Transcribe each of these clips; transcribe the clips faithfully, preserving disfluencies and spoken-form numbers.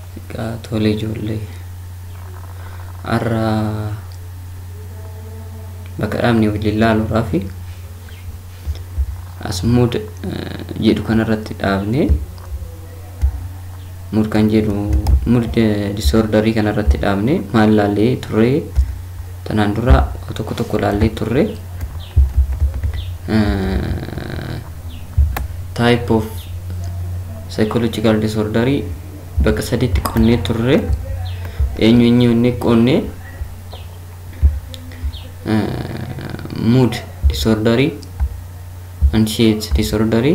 Tole ijoollee har'a bakka dhaabni waliin ilaaluudhaa fi as mood jedhu kanarratti dhaabne mood kan jedhu mood disorderii kanarratti dhaabne maal ilaallee turre tanaan dura tokko tokko ilaallee turre type of psychological disorderii bakka sadiitti qonnee turre eenyu eenyu inni qonnee mood disorderii, anxiety disorderii,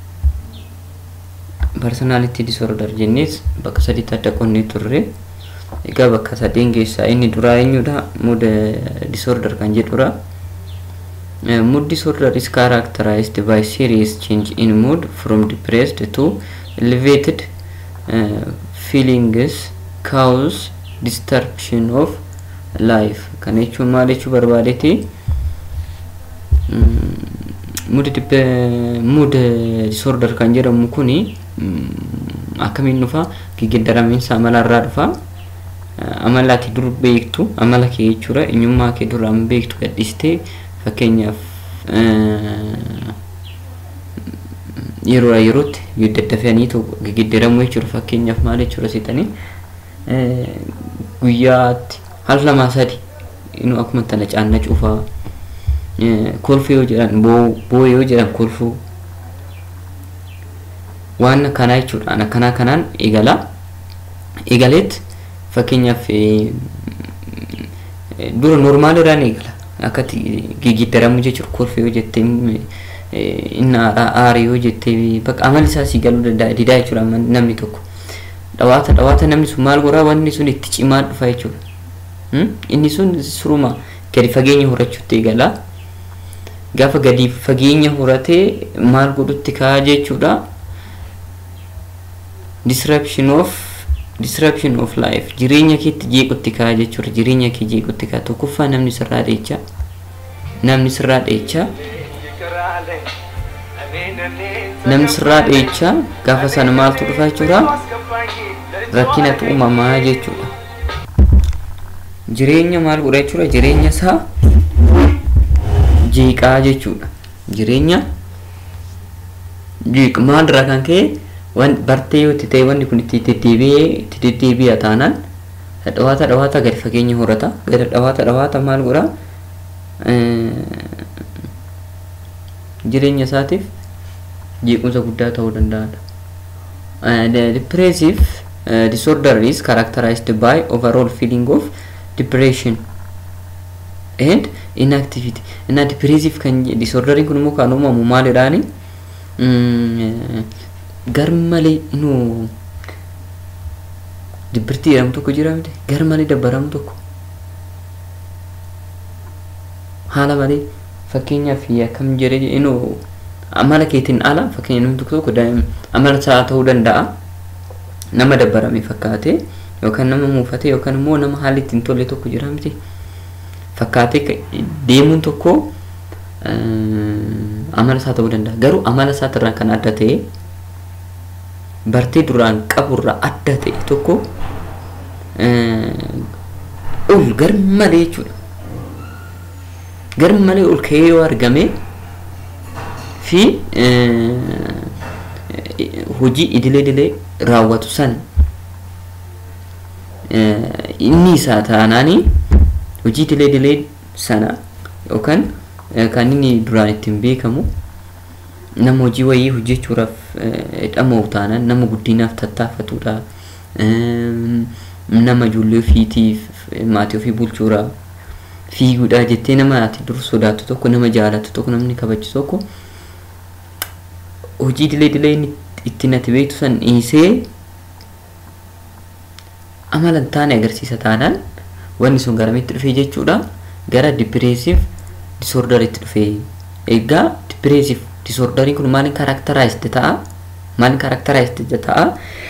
personality disorder jennees bakka sadiitti adda qonnee turre. Egaa bakka sadeen keessaa inni duraa eenyudha? Mood disorder kan jedhudha. Mood disorder is characterized by serious change in mood from depressed to elevated uh, feelings cause disruption of life. Kan jechuun maal jechuu barbaadeti? Mood mood disorder kan jedhamu kuni akkamiin dhufa? Geeddaramiinsa amalarraa dhufa. Amala kee dur beektu, amala kee jechuudha, eenyummaa kee duraan beektu gadhiistee fakkeenyaaf yeroo yerootti daddafaniitu geeddaramu jechuudha. Fakkeenyaaf maal jechuudha seetanii guyyaatti hal lama sadi inu akkuma tana caanna cufaa kolfuu yoo jedhan boo yoo jedhan kolfuu waan kana jechuudha. Ana kana kanaan eegala eegaleet fakkeenyaaf dura normaal irraan eegala akkati geeddaramu jechuudha. Kolfuu yoo jettee inna aari yoo jettee bakka amali isaa si galuu danda'a didaa jechuudha. Namni tokko dhawaata dhawaata namni sun maal godhaa wanni sun itti cimaa dhufa jechuudha. Inni sun suruma gadi fageenya horachuutti eegala. Gaafa gadi fageenya horatee maal godhutti kaa jechuudha. Disruption of disruption of life, jireenya keetti jeequtti kaa jechuudha. Jireenya kee jeequtti kaa tokkoffaa namni sirraa dheecha namni sirraa dheecha namni sirraa dheecha gaafa sana maaltu dhufa jechuudha? Rakkinatu uumamaa jechuudha. Jireenya maal godha jechuudha? Jireenya isaa jeeqaa jechuudha. Jireenya jeeq maalirraa kan ka'e wan bartee yoo ta'e wanni kun itti deddeebi'ee itti deddeebi'a taanaan dhawaata dhawaata gadi fageenya horata. Gadi dhawaata dhawaata maal godha? Jireenya isaatiif jeequmsa guddaa ta'uu danda'a. The depressive uh, disorder is characterized by overall feeling of depression and inactivity. Na depressive kan disorder kun immoo kan uumamu maalidhaani? Garmalee inu dibirtii jedhamu tokko jira miti? Garmalee dabbaramu tokko haala malee fakkeenyaaf akkam jedhee inu amala keetiin ala fakkeenya namni tokko tokko amala isaa ta'uu danda'a. Nama dabbarame fakkaate yookaan nama muufate yookaan immoo nama haalli ittiin tolle tokko jira miti? Fakkaate deemuun tokko amala isaa ta'uu danda'a. Garuu amala isaatirraa kan adda ta'e bartee duraan qaburraa adda ta'e tokko ol garmalee jechuudha. Garmalee ol ka'ee yoo argame fi hojii idilee idilee raawwatu san inni isaa taanaanii hojii idilee idilee sana yookaan kan inni duraan ittiin beekamu nama hojii wayii hojjechuudhaaf dhama'u taanaan nama guddinaaf tattaafatudha. Nama ijoollee ofiitiif maatii ofii bulchuudhaaf fiiguudhaa jettee nama ati dur sodaatu tokko nama jaalatu tokko namni kabachisu tokko hojii idilee idilee ittiin ati beektu san dhiisee amala hin taane agarsiisa taanaan wanni sun garamitti dhufee jechuudha? Gara depressive disorderitti dhufee. Egaa depressive disorderiin kun maaliin characterized ta'a? Maaliin characterized ta'a?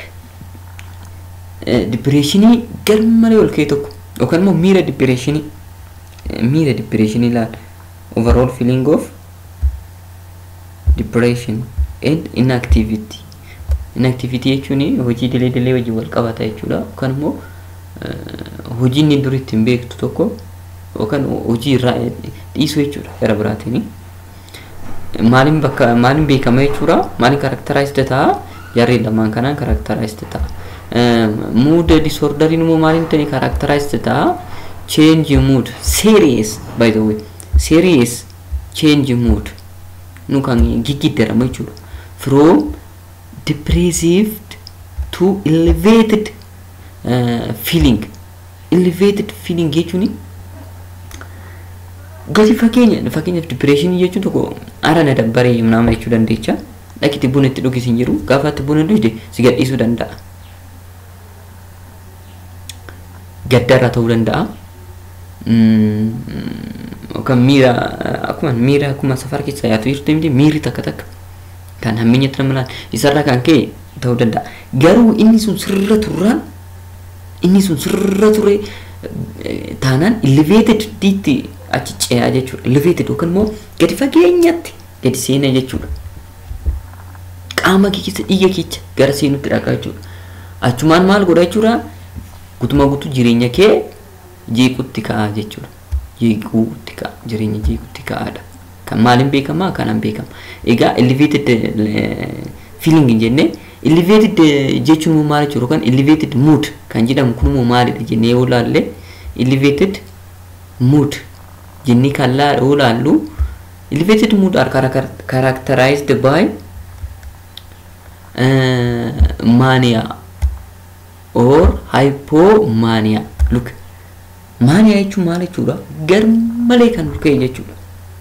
Depressionii garmalee ol ka'e tokko yookaan immoo miira depressionii miira depressionii laal overall feeling of depression and inactivity inactivity jechuun hojii dilee dilee hojii wal qabata jechuudha yookaan immoo hojii inni duritti hin beektu tokko yookaan hojii irraa dhiisuu jechuudha gara biraatiin maalin bakka maalin beekama jechuudha maalin characterized ta'a jarri lamaan kanaan characterized ta'a mood disorder immoo maalin ta'e characterized ta'a change mood serious by the way serious change mood nu kan gigiddarama jechuudha from depressive to elevated uh, feeling elevated feeling jechuun gadi fakeenya fakeenyaaf depression jechuun tokko ara na dabbaree nama jechuu dandeecha dhaqiti buna itti dhugis hin jiru gaafaatti buna dhugde si gadhiisuu danda'a gaddarra ta'uu danda'a kan miira akkuma miira akkuma safar keessa yaatu jirtu miti miiri takka takka kan hamminya tramlan isarra kan kee ta'uu danda'a garuu inni sun sirra turraan inni sun sirra ture taanaan elevated diitti achi ce'aa jechuudha elevated yookaan immoo gadi fageenyatti gadi seenaa jechuudha qaama keessa dhiiga keessa gara seenutti dhaqaa jechuudha achumaan maal godha jechuudha gutuma guutuu jireenya kee jeequutti ka'aa jechuudha jeequutti ka'a jireenya jeequutti ka'aadha kan maaliin beekama kanaan beekama egaa elevated feeling jennee elevated jechuun maal jechuudha kan elevated mood kan jedhamu kun immoo maalidha jennee yoo ilaalle elevated mood jennee kan ilaallu elevated mood are characterized by uh, mania or hypomania look mania jechuun maal jechuudha gar malee kan ol ka'e jechuudha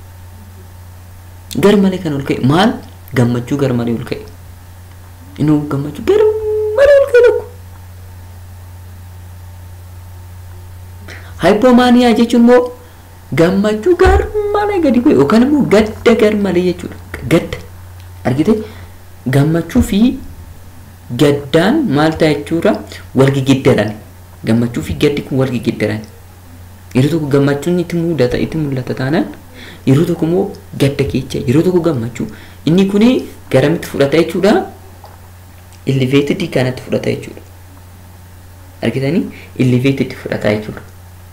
gar malee kan ol ka'e maal gammachuu gar malee ol ka'e inuu gammachuu gar malee ol ka'e tokko hypomania jechuun immoo gammachuu gar malee gadi bu'e yookaan immoo gadda gar malee jechuudha gadda argite gammachuu fi gaddaan maal ta'a jechuudha wal gigiddaran gammachuu fi gaddi kun wal gigiddaran yeroo tokko gammachuun itti mudata itti mul'ata taanaan yeroo tokko immoo gadda keessa yeroo tokko gammachuu inni kuni garamitti fudhata jechuudha elevated kanatti fudhata jechuudha argitanii elevated fudhata jechuudha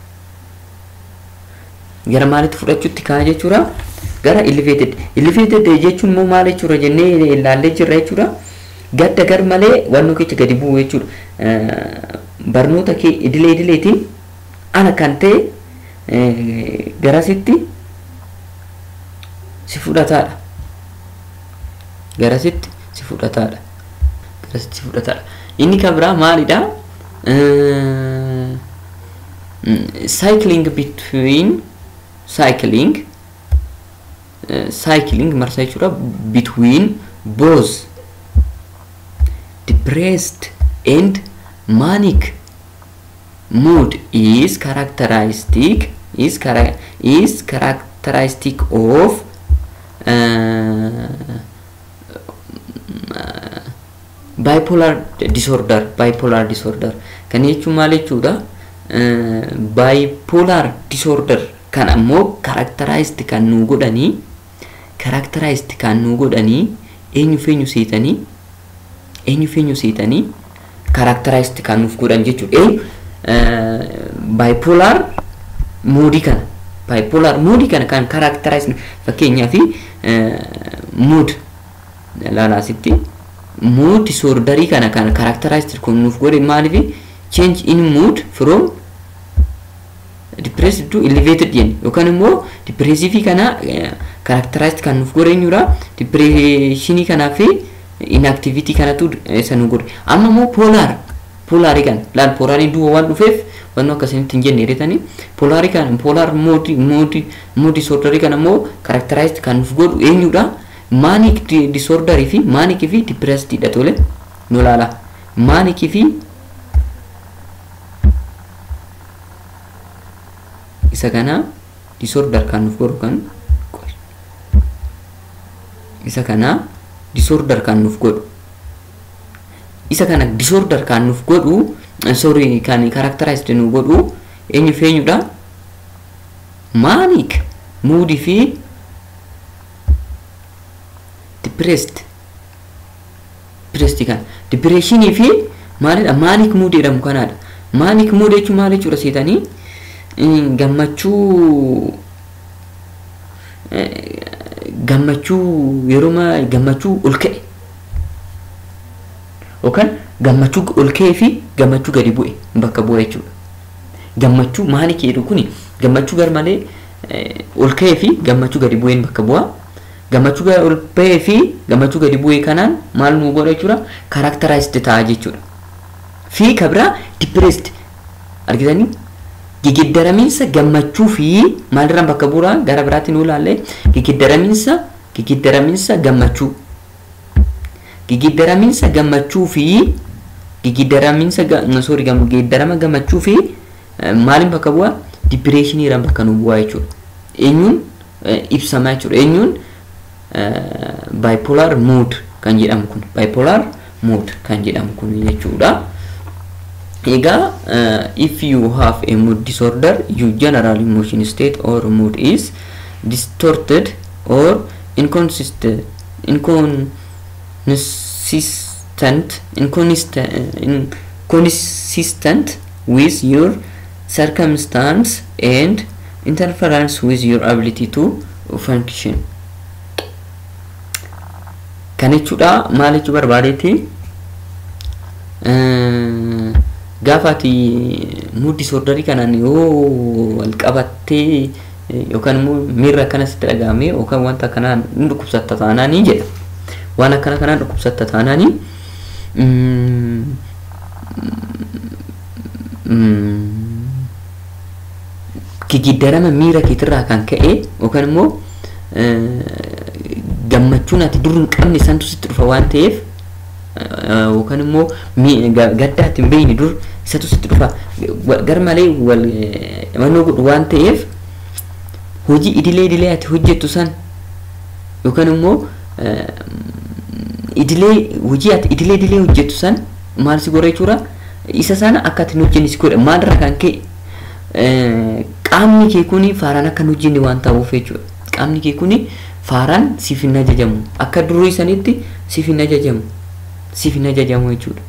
gara maalitti fudhachuutti kaa jechuudha gara elevated elevated jechuun immoo maal jechuudha jennee ilaallee jirra jechuudha gadda gar malee wannoo keessa gadi bu'u jechuudha barnoota kee idilee idileetiin ana kan ta'e garasitti si fudhataadha garasitti si fudhataadha garasitti si fudhataadha inni kan biraa maalidha cycling between cycling cycling marsa jechuudha between both depressed and manic mood is characteristic is chara is characteristic of uh, uh, bipolar disorder bipolar disorder kan jechuun maal jechuudha uh, bipolar disorder kan ammoo characterized kan nu godhanii characterized kan nu godhanii eenyu feenyu seetanii eenyu feenyu seetanii characterized kan nuuf godhan jechuudha eh bipolar mood kana bipolar mood kana kan characterized fakkeenyaaf mood laala sitti mood disorder kana kan characterized kan nuuf godhe maaliif change in mood from depressed to elevated yen yookaan immoo depressive kana characterized kan nuuf godhe eenyudha depression kana fi inactivity kana tu sanu godhe amma immoo polar polar kan laal polar duo waan dhufeef wanno akkasitti hin jenne retani polar kan polar mood mood mood disorder kan immoo characterized kan nuuf godhu eenyudha manic disorder fi manic fi depressed dha tole no laala manic fi isa kana disorder kan nuuf godhu kan isa kana disorder kan nuuf godhu isa kana disorder kan nuuf godhu sorry kan characterized nu godhu eenyu feenyudha manic mood fi depressed depressed kan depression fi maalidha manic mood jedhamu kanaadha manic mood jechuun maal jechuudha seetanii gammachuu gammachuu yeroo ma gammachuu ol ka'e yookaan gammachuu ol ka'e fi gammachuu gadi bu'e bakka bu'e jechuudha gammachuu manic jedhu kuni gammachuu gar malee ol ka'e fi gammachuu gadi bu'een bakka bu'a gammachuu gar ol ba'e fi gammachuu gadi bu'e kanaan maal nu godha jechuudha characterized ta'a jechuudha fi kabra depressed argitanii gigiddaramiinsa gammachuu fi maalirraan bakka bu'aa gara biraatiin ulaalle gigiddaramiinsa gigiddaramiinsa gammachuu gigiddaramiinsa gammachuu fi gigiddaramiinsa sorry gigiddarama gammachuu fi maalin bakka bu'aa depression irraan bakka nu bu'aa jechuudha eenyuun ibsamaa jechuudha eenyuun bipolar mood kan jedhamu kun bipolar mood kan jedhamu kun jechuudha ega uh, if you have a mood disorder your general emotion state or mood is distorted or inconsistent inconsistent inconsistent inconsistent with your circumstance and interference with your ability to function kan jechuudha maal jechuu barbaadeti uh, gaafati mood disorder kanaan yoo wal qabattee yookaan miira kanas dhagame yookaan wanta kanaan dhukkubsatta taanaani jedha waan akkana kanaan dhukkubsatta taanaani gigiddarama miira keetirraa kan ka'e yookaan immoo gammachuun ati dur hin qabne santu sitti dhufa waan ta'eef yookaan immoo gaddaatti hin beeyne dur isatu sitti dhufa gar malee wal wanoo godhu waan ta'eef hojii idilee idilee ati hojjettu san yookaan immoo idilee hojii ati idilee idilee hojjettu san maal si godha jechuudha isa sana akka ati hin hojjenne si godha maalirraa kan ka'e qaamni kee kuni faaraan akka hin hojjenne waan ta'uuf jechuudha qaamni kee kuni faaraan siif hin ajajamu akka durii sanitti siif hin ajajamu siif hin ajajamu jechuudha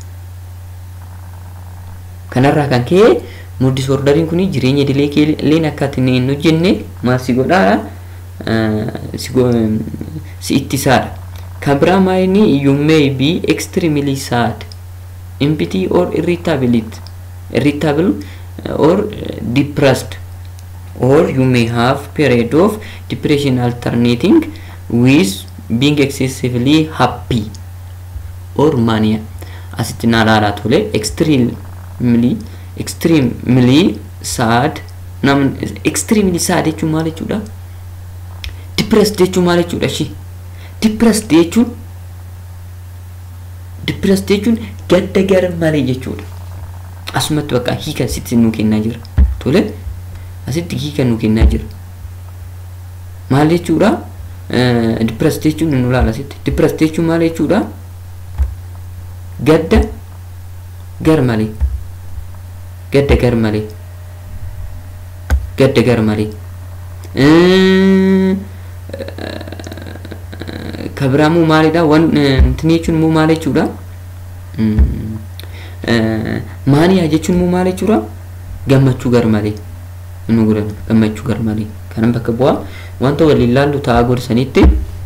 kanarraa kan ka'e mood disorderiin kuni jireenya idilee kee leen akka ati hin hojjenne maal si godha si si ittisaadha kan biraa maayini you may be extremely sad empty or irritability irritable or depressed or you may have period of depression alternating with being excessively happy or mania asitti naalaalaa tole extremely extremely sad nam extremely sad jechuun maal jechuudha depressed jechuun maal jechuudha shi depressed jechuun depressed jechuun gadda gar malee jechuudha asumatti bakka hiika sitti nu kennaa jira tole asitti hiika nu kennaa jira maal jechuudha depressed jechuun nu laala asitti depressed jechuun maal jechuudha gadda gar malee gadda gar malee gadda gar malee kabraamu maalidha wan intini jechuun mu maal jechuudha maaniyaa jechuun mu maal jechuudha gammachuu gar malee nu guran gammachuu gar malee kanan bakka bu'aa wanta waliin laallu ta'aa gorsanitti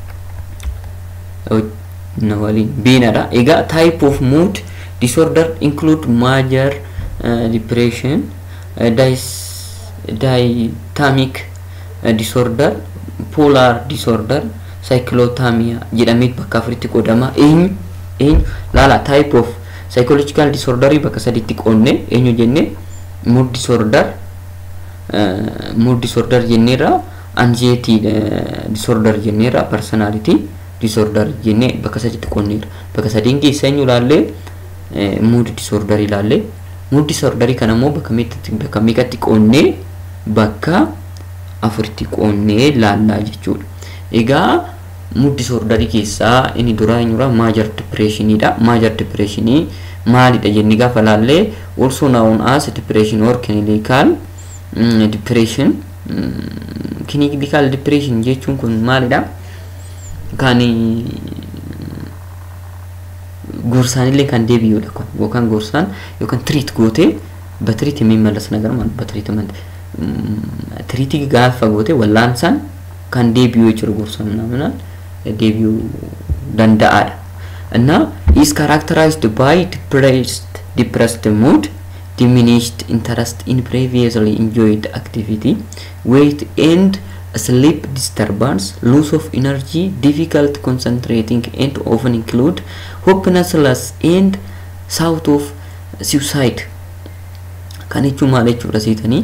na waliin biinadha egaa type of mood disorder include major uh, depression uh, dis dystamic uh, disorder polar disorder cyclothymia jedhamee bakka afuritti qoodama eenyu eenyu laala type of psychological disorder bakka sadiitti qoonne eenyu jenne mood disorder uh, mood disorder jenneera anxiety uh, disorder jenneera personality disorder jenne bakka sadiitti qoonneera bakka sadiin keessa eenyu laalle uh, mood disorder ilaalle mood disorder kana immoo bakka meeqatti bakka meeqatti qoonne bakka afuritti qoonne laallaa jechuudha egaa mood disorder keessa inni dura eenyura major depression ida major depression maalidha jenni gaafa laalle also known as depression or clinical mm, depression mm, clinical depression jechuun kun maalidha kan ጎርሳን illee kan deebi'uudha kun yookaan gorsaan yookaan treat gootee በትሪት የሚመለስ ነገር ማለት በትሪትመንት ትሪት gaafa gootee wallaansaan kan deebi'uu jiru gorsaan ምናምን deebi'uu danda'aadha እና is characterized by depressed depressed mood, diminished interest in previously enjoyed activity, weight and sleep disturbance, loss of energy, difficult concentrating, and often include hopelessness and thought of suicide. Kan jechuun maal jechuudha seetanii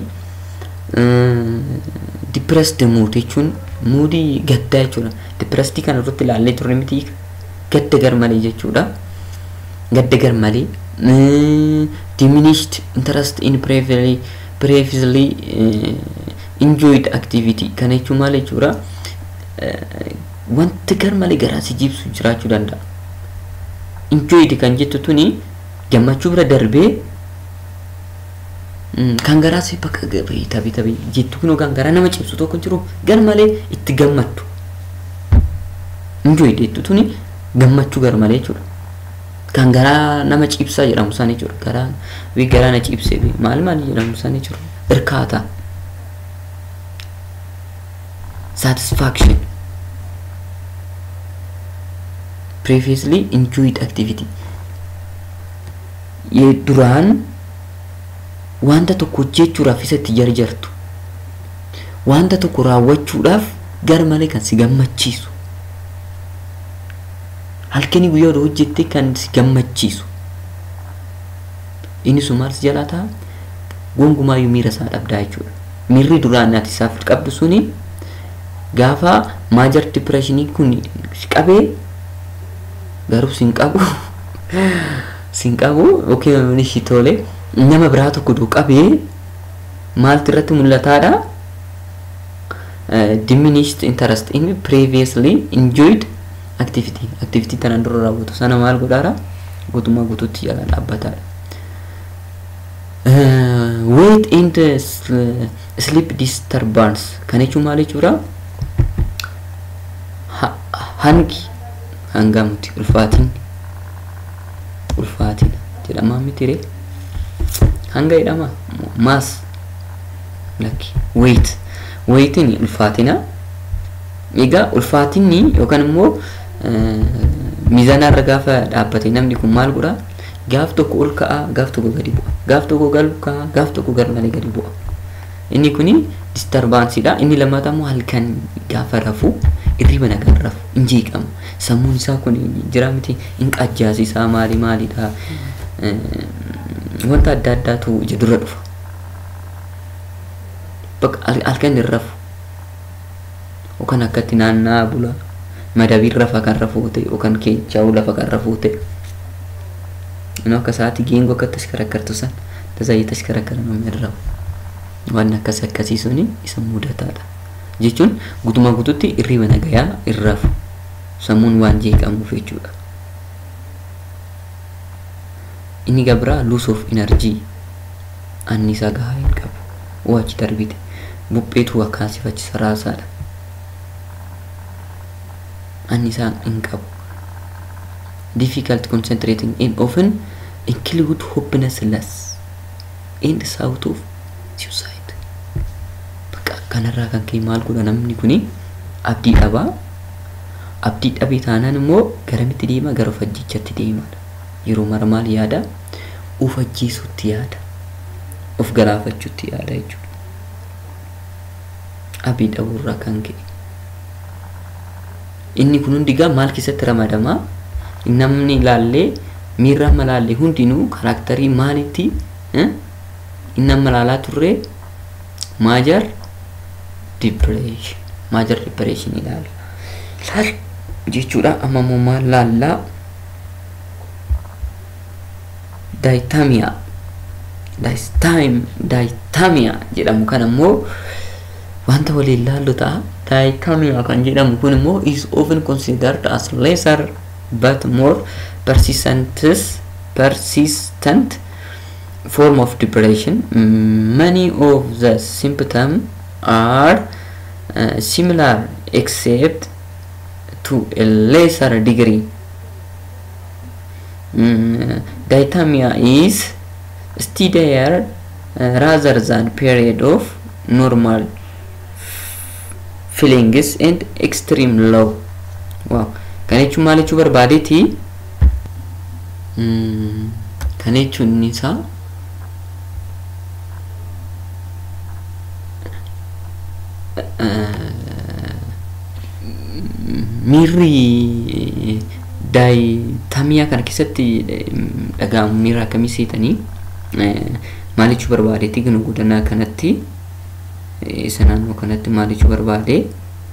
depressed mood jechuun moodii gaddaa jechuudha. Depressed kan irratti ilaallee turre miti gadda gar malee jechuudha. Gadda gar malee diminished interest in previously previously uh, enjoyed activity kan jechuun maal jechuudha. Wanti gar malee garaa si jibsu jiraachuu danda'a. Enjoyed kan jettu tuni gammachuu bira darbee kan garaa si bakka gabee tabii tabii jettu kun kan garaa nama cibsu tokko jiru gar malee itti gammaddu. Enjoyed jettu tuni gammachuu gar malee jechuudha. Kan garaa nama cibsaa jedhamu sana jechuudha. Garaa wi garaa na cibsee maal maal jedhamu sana jechuudha. Irkaata. Satisfaction. Previously enjoyed activity. Ye duraan wanta tokko jechuudhaaf isatti jarjartu. Wanta tokko raawwachuudhaaf gar malee kan si gammachiisu. Halkanii guyyaa hojjettee kan si gammachiisu. Inni sumaal si jalaa ta'a gongumaa yoo miira isaa dhabdaa jechuudha. Miirri duraan ati isaaf qabdu suni gaafa major depressionii kun qabee garuu sin qabu sin qabu okay ni shitole nama biraa tokko duu qabee maalti irratti mul'ataadha. Diminished interest in previously enjoyed activity activity tanan dura raawwatu sana maal godhaara guutummaa guutuutti jala dhaabbataadha. Weight and sleep disturbance kan jechuun maal jechuudha. Hangi hangamuti ulfaatiin ulfaatiin jedhama mitire hanga jedhama mass like weight weightin ulfaatina egaa ulfaatinni yookaan immoo miizana irra gaafa dhaabbatee namni kun maal godha gaaf tokko ol ka'a gaaf tokko gadi bu'a gaaf tokko gal ka'a gaaf tokko gar malee gadi bu'a. Inni kuni disturbance dha. Inni lammataa immoo halkan gaafa rafu irriba nagaan rafu injeeqamu sammuun isaa kun jira miti in qajjaasi isaa maali maalidha wanta adda addaatu ija dura dhufa bakka halkan irrafu yookaan akkatti naannaa bula madabii rafa kan rafuute yookaan keechaa lafa kan rafuute inni akka saati geengo akka tashkarakkartu san tazaayii tashkarakkaran irraa waan akkas akkasiisuni isa mudataadha jechuun guutummaa guutuutti irriba nagayaa irrafu sammuun waan jeeqamuuf jechuudha. Inni gabraa loss of energy annisaa gahaa hin qabu waachi darbite bupheetu akkaasifachi saraasaadha. Annisaa hin qabu difficult concentrating and often include hopelessness and thought of suicide. Bakka kanarraa kan kee maal godha namni kuni abdii dhabaa abdii dhabee taanaan immoo garamitti deema gara fajjichatti deemaadha. Yeroo mara maal yaada of ajjeesuutti yaada of galaafachuutti yaada jechuudha. Abdii dhabuurraa kan ka'e inni kun hundigaa maal keessatti ramadamaa namni ilaallee miirra malaallee hundinuu karakterii maalitti inni amma ilaalaa turre major depression major depression ilaala laal jechuudha. Amma immoo maal laallaa dithymia dithymia jedhamu kan immoo wanta waliin laallu ta'a. Dithymia kan jedhamu kun immoo is often considered as lesser but more persistent persistent form of depression. Many of the symptoms are uh, similar except to a lesser degree. Mm, dithymia is steadier uh, rather than period of normal feelings and extreme low. Wow. Kan jechuun maal jechuu barbaadeeti? Mm, kan jechuun isaa miirri dithymia kana keessatti dhaga'amu miira akkamii seetanii maal jechuu barbaadeeti? Ginu gudanaa kanatti isa naannoo kanatti maal jechuu barbaade?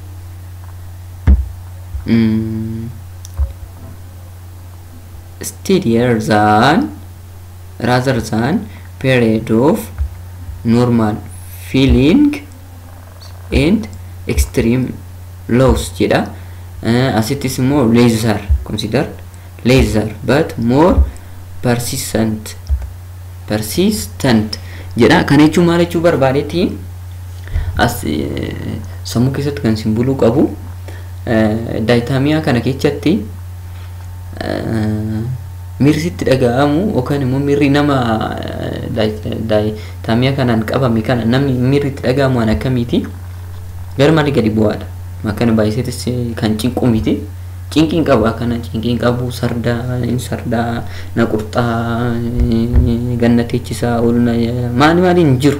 Steadier than rather than period of normal feeling and extreme loss jedha. Uh, as it is more laser considered laser but more persistent persistent jedha. Kan jechuun maal jechuu barbaadeeti? As uh, sammuu keessatti kan simbuluu qabu uh, dithymia kana keessatti uh, miirsitti dhaga'amu yookaan immoo miirri nama dithymia kanaan qabame kana namni miirri itti dhaga'amu waan akkamiiti? Gar malee gadi bu'aadha. Makana baay'iseetis kan cinqu miti. Cinqiin qabu akkana cinqiin qabu sardaa in sardaa na qurxaa gannateechisaa oolna maali maali hin jiru.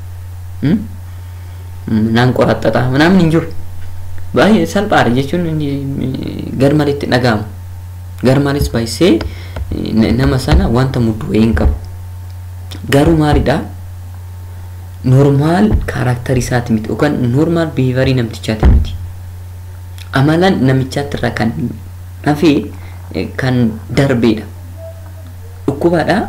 Naan qoraxxataa namni hin jiru. Baay'ee salphaadha jechuun gar malee itti dhaga'amu. Gar malees baay'isee nama sana wanta muddu hin qabu. Garuu maalidha? Normal karakter isaati miti yookaan normal behavior namtichaati miti. Amalan namichaatti irraa kan hafe kan darbeedha. Dhukkubaadha.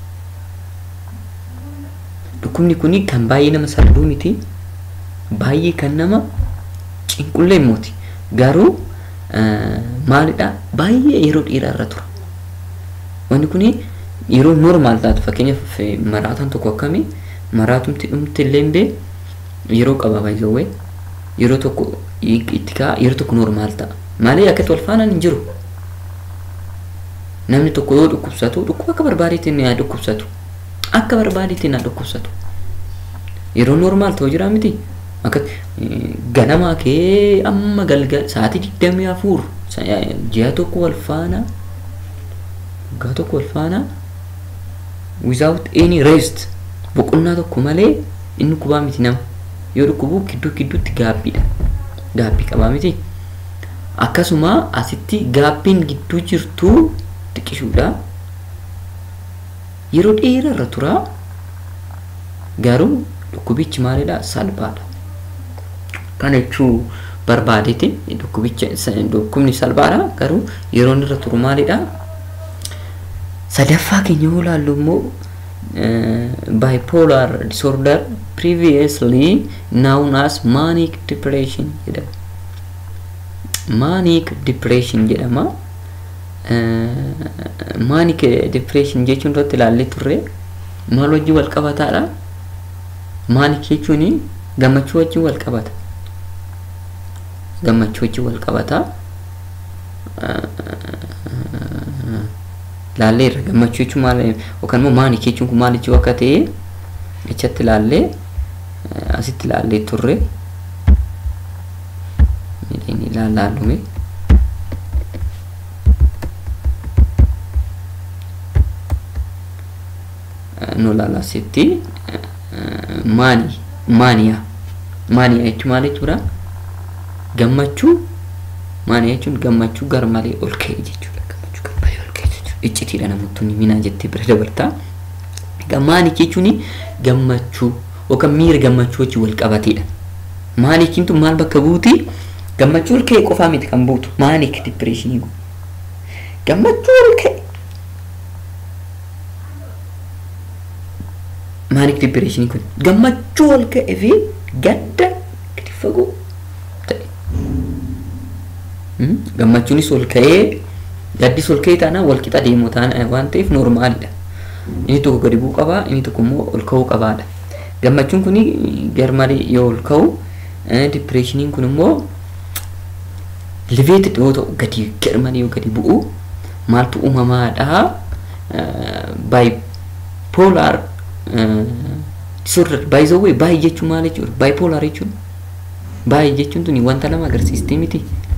Dhukkubni kuni kan baay'ee nama salphuu miti. Baay'ee kan nama cinqullee miti. Garuu maalidha? Baay'ee yeroo dheeraa irra tura. Wanni kuni yeroo normal taatu fakkeenyaaf maraataan tokko akkamii maraatumti dhumti lembe yeroo qaba baay'ee yeroo tokko ittika yeroo tokko normal ta'a. Malee akka tolfaanaan hin jiru. Namni tokko yoo dhukkubsatu dhukkuba akka barbaadeetti ni dhukkubsatu. Akka barbaadeetti ni dhukkubsatu. Yeroo normal ta'u jira miti. Akka ganama kee amma galgal sa'aatii digdamii afur ji'a tokko wal faana gaa tokko wal faana without any rest boqonnaa tokko malee inni kubaa miti nama. Yoo dhukkubu gidduu gidduutti gaabbiidha. Gaabbii qabaa miti. Akkasuma asitti gaabbiin gidduu jirtu xiqqishuudha. Yeroo dheeraa irra tura. Garuu dhukkubichi maalidha? Salphaadha. Kana jechuu barbaadeeti dhukkubicha dhukkubni salphaadha. Garuu yeroo irra turu maalidha? Sadaffaa keenya yoo ilaallu immoo bipolar disorder previously known as manic depression jedhama. Manic depression jedhama. Manic depression jechuun irratti ilaallee turre maal wajjin wal qabataadha? Manic jechuun gammachuu wajjin wal qabata. Gammachuu wajjin wal qabata. Laallee irra gammachuu jechuun maal yookaan immoo manic jechuun kun maal jechuu akka ta'e echatti laallee asitti laallee turre midhaan ilaalaalume no laalaasitti mani mania mania jechuun maal jechuudha? Gammachuu mania jechuun gammachuu gar malee ol ka'e jechuudha. Iccitiidha namoonni mina jettee bira dabartaa. Manic jechuun gammachuu yookaan miira gammachuu wajjin wal qabateedha. Manic jechuun maal bakka buuti? Gammachuu ol ka'e qofaa miti kan buutu. Manic depression kun gammachuu ol ka'e. Manic depression kun gammachuu ol ka'e fi gadda gadi fagoo ta'e. Gammachuunis ol ka'ee gaddi ol ka'e taana wal qixa deemu taana waan ta'eef normaalidha. Inni tokko gadi bu'uu qaba, inni tokko immoo ol ka'uu qabaadha. Gammachuun kun garmalee yoo ol ka'u, depressioniin kun immoo elevated yoo ta'u gadi garmalee yoo gadi bu'u maaltu uumamaadha bipolar disorder. By the way, bi jechuun maal jechuudha? Bipolar jechuun bi jechuun tuni wanta lama agarsiisti miti.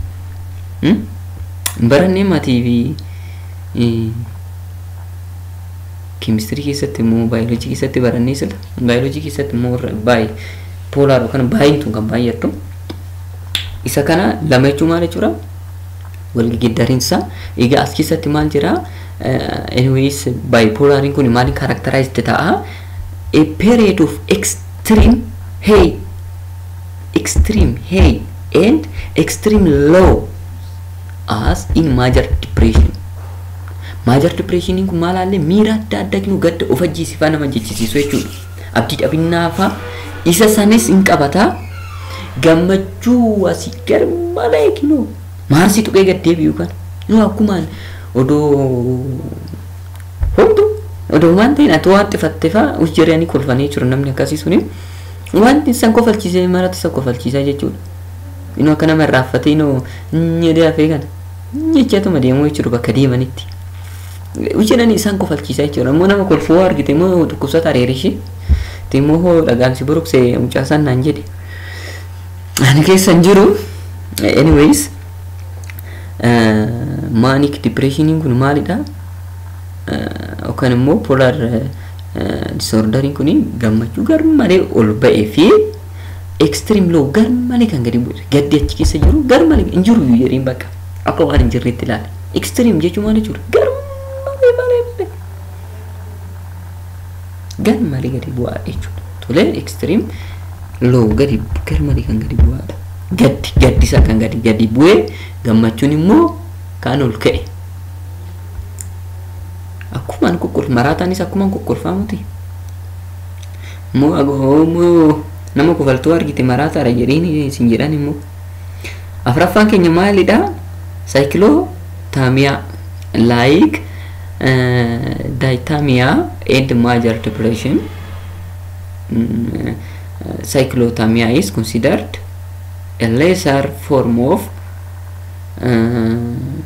Barannee maatii fi chemistry keessatti immoo biology keessatti barannee sila biology keessatti immoo bipolar yookaan bi tun kan baay'attu isa kana lama jechuun maal jechuudha? Wal giddariinsa. Egaa as keessatti maal jira? Anyways, bipolar kun maal characterized ta'a? A period of extreme high, extreme high and extreme low as in major depression. Major depression kun maal alle miira adda addaa kinu gadda of ajjeesifaa nama jechisiisu jechuudha. Abdii dhabinnaa fa isa sanis hin qabata. Gammachuu asii garmalee kinu maarsi tuqee gad deebi'u kan nu akkumaan odoo hundu odoo waan ta'in ati waan xifatte fa usjiranii kolfanii jiru namni akkasii suni wanti san kofalchiisee marati san kofalchiisaa jechuudha. Inu akka nama irraaffatee inoo nyedee hafee kana nyechaatuma deemuu jechuudha bakka deemanitti. Usjiranii isaan kofalchiisaa jechuudha. Immoo nama kolfuu argite immoo dhukkubsata areerishee immoo hoo dhagaansi buruqsee mucaasaan naan jedhe. Ani keessan jiru. Anyways, uh, manic depression kun maalidha? Yookaan immoo polar disorder kun gammachuu garmalee ol ba'ee fi extreme low garmalee kan gadi bu'e. Gaddi achi keessa jiru garmalee hin jiru jedheen bakka akka waan hin jirreetti ilaala. Extreme jechuun maal jechuudha? Garmalee malee garmalee gadi bu'aa jechuudha. Tole extreme low gadi garmalee kan gadi bu'aadha. Gaddi gaddi isa kan gadi gadi bu'ee gammachuun immoo kan ol ka'e. Akkuma kukkul maraataanis akkuma kukkulfaamuti. Moo agoo moo nama kufaltuu argite maraataadha jedheen isin jedhan immoo. Afraffaan keenya maalidha? Cyclothymia like uh, dithymia and major depression. Mm, uh, cyclothymia is considered a lesser form of uh,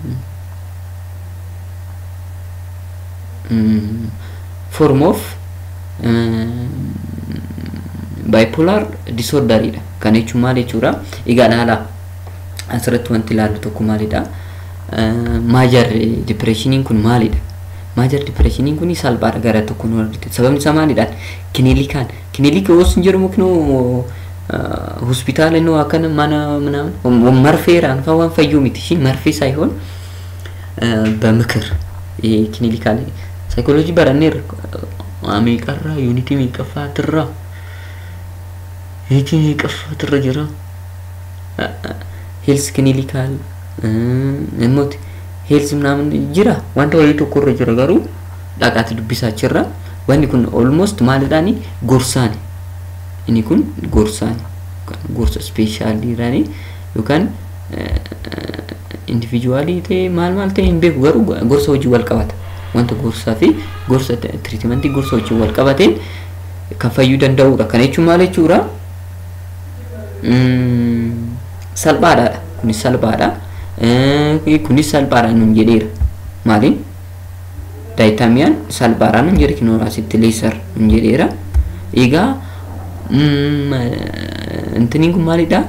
um, form of uh, bipolar disorder ida. Kan jechuun maal jechuudha? Egaa haala asirratti wanti ilaallu tokko maalidha? Major depression kun maalidha? Major depression kun salphaadha gara tokko nu argite. Sababni isaa maalidha? Clinical clinical osoo jedhamu kinu hospitaal no akan mana mana marfeeraan fa waan fayyuu miti shi marfee ሳይሆን በምክር ክሊኒካል ሳይኮሎጂ ባራኔር አሜቀራ ዩኒቲ ሚቀፋ ትራ ይቺ ሚቀፋ ትራ ጅራ ሄልስ ክሊኒካል እሞት ሄልስ ምናምን ጅራ ዋንታ ወይቶ ኮረ ጅራ ጋሩ ዳቃት ዱቢሳችራ ወንዲ ኩን ኦልሞስት ማለዳኒ ጎርሳኒ ini kun gorsan gorsa specially rani yookaan individually te maal maal te hin beeku garuu gorsa hojii wal qabata wanta gorsaa fi gorsa treatment gorsa hojii wal qabateen kan fayyuu danda'udha. Kana jechuun maal jechuudha? Salphaadha kunis salphaadha kunis salphaadha nun jedheera maaliin dithymiyaan salphaadha nun jedhe kinoo asitti leesar nun jedheera. Egaa እንትኒን kun maalidha?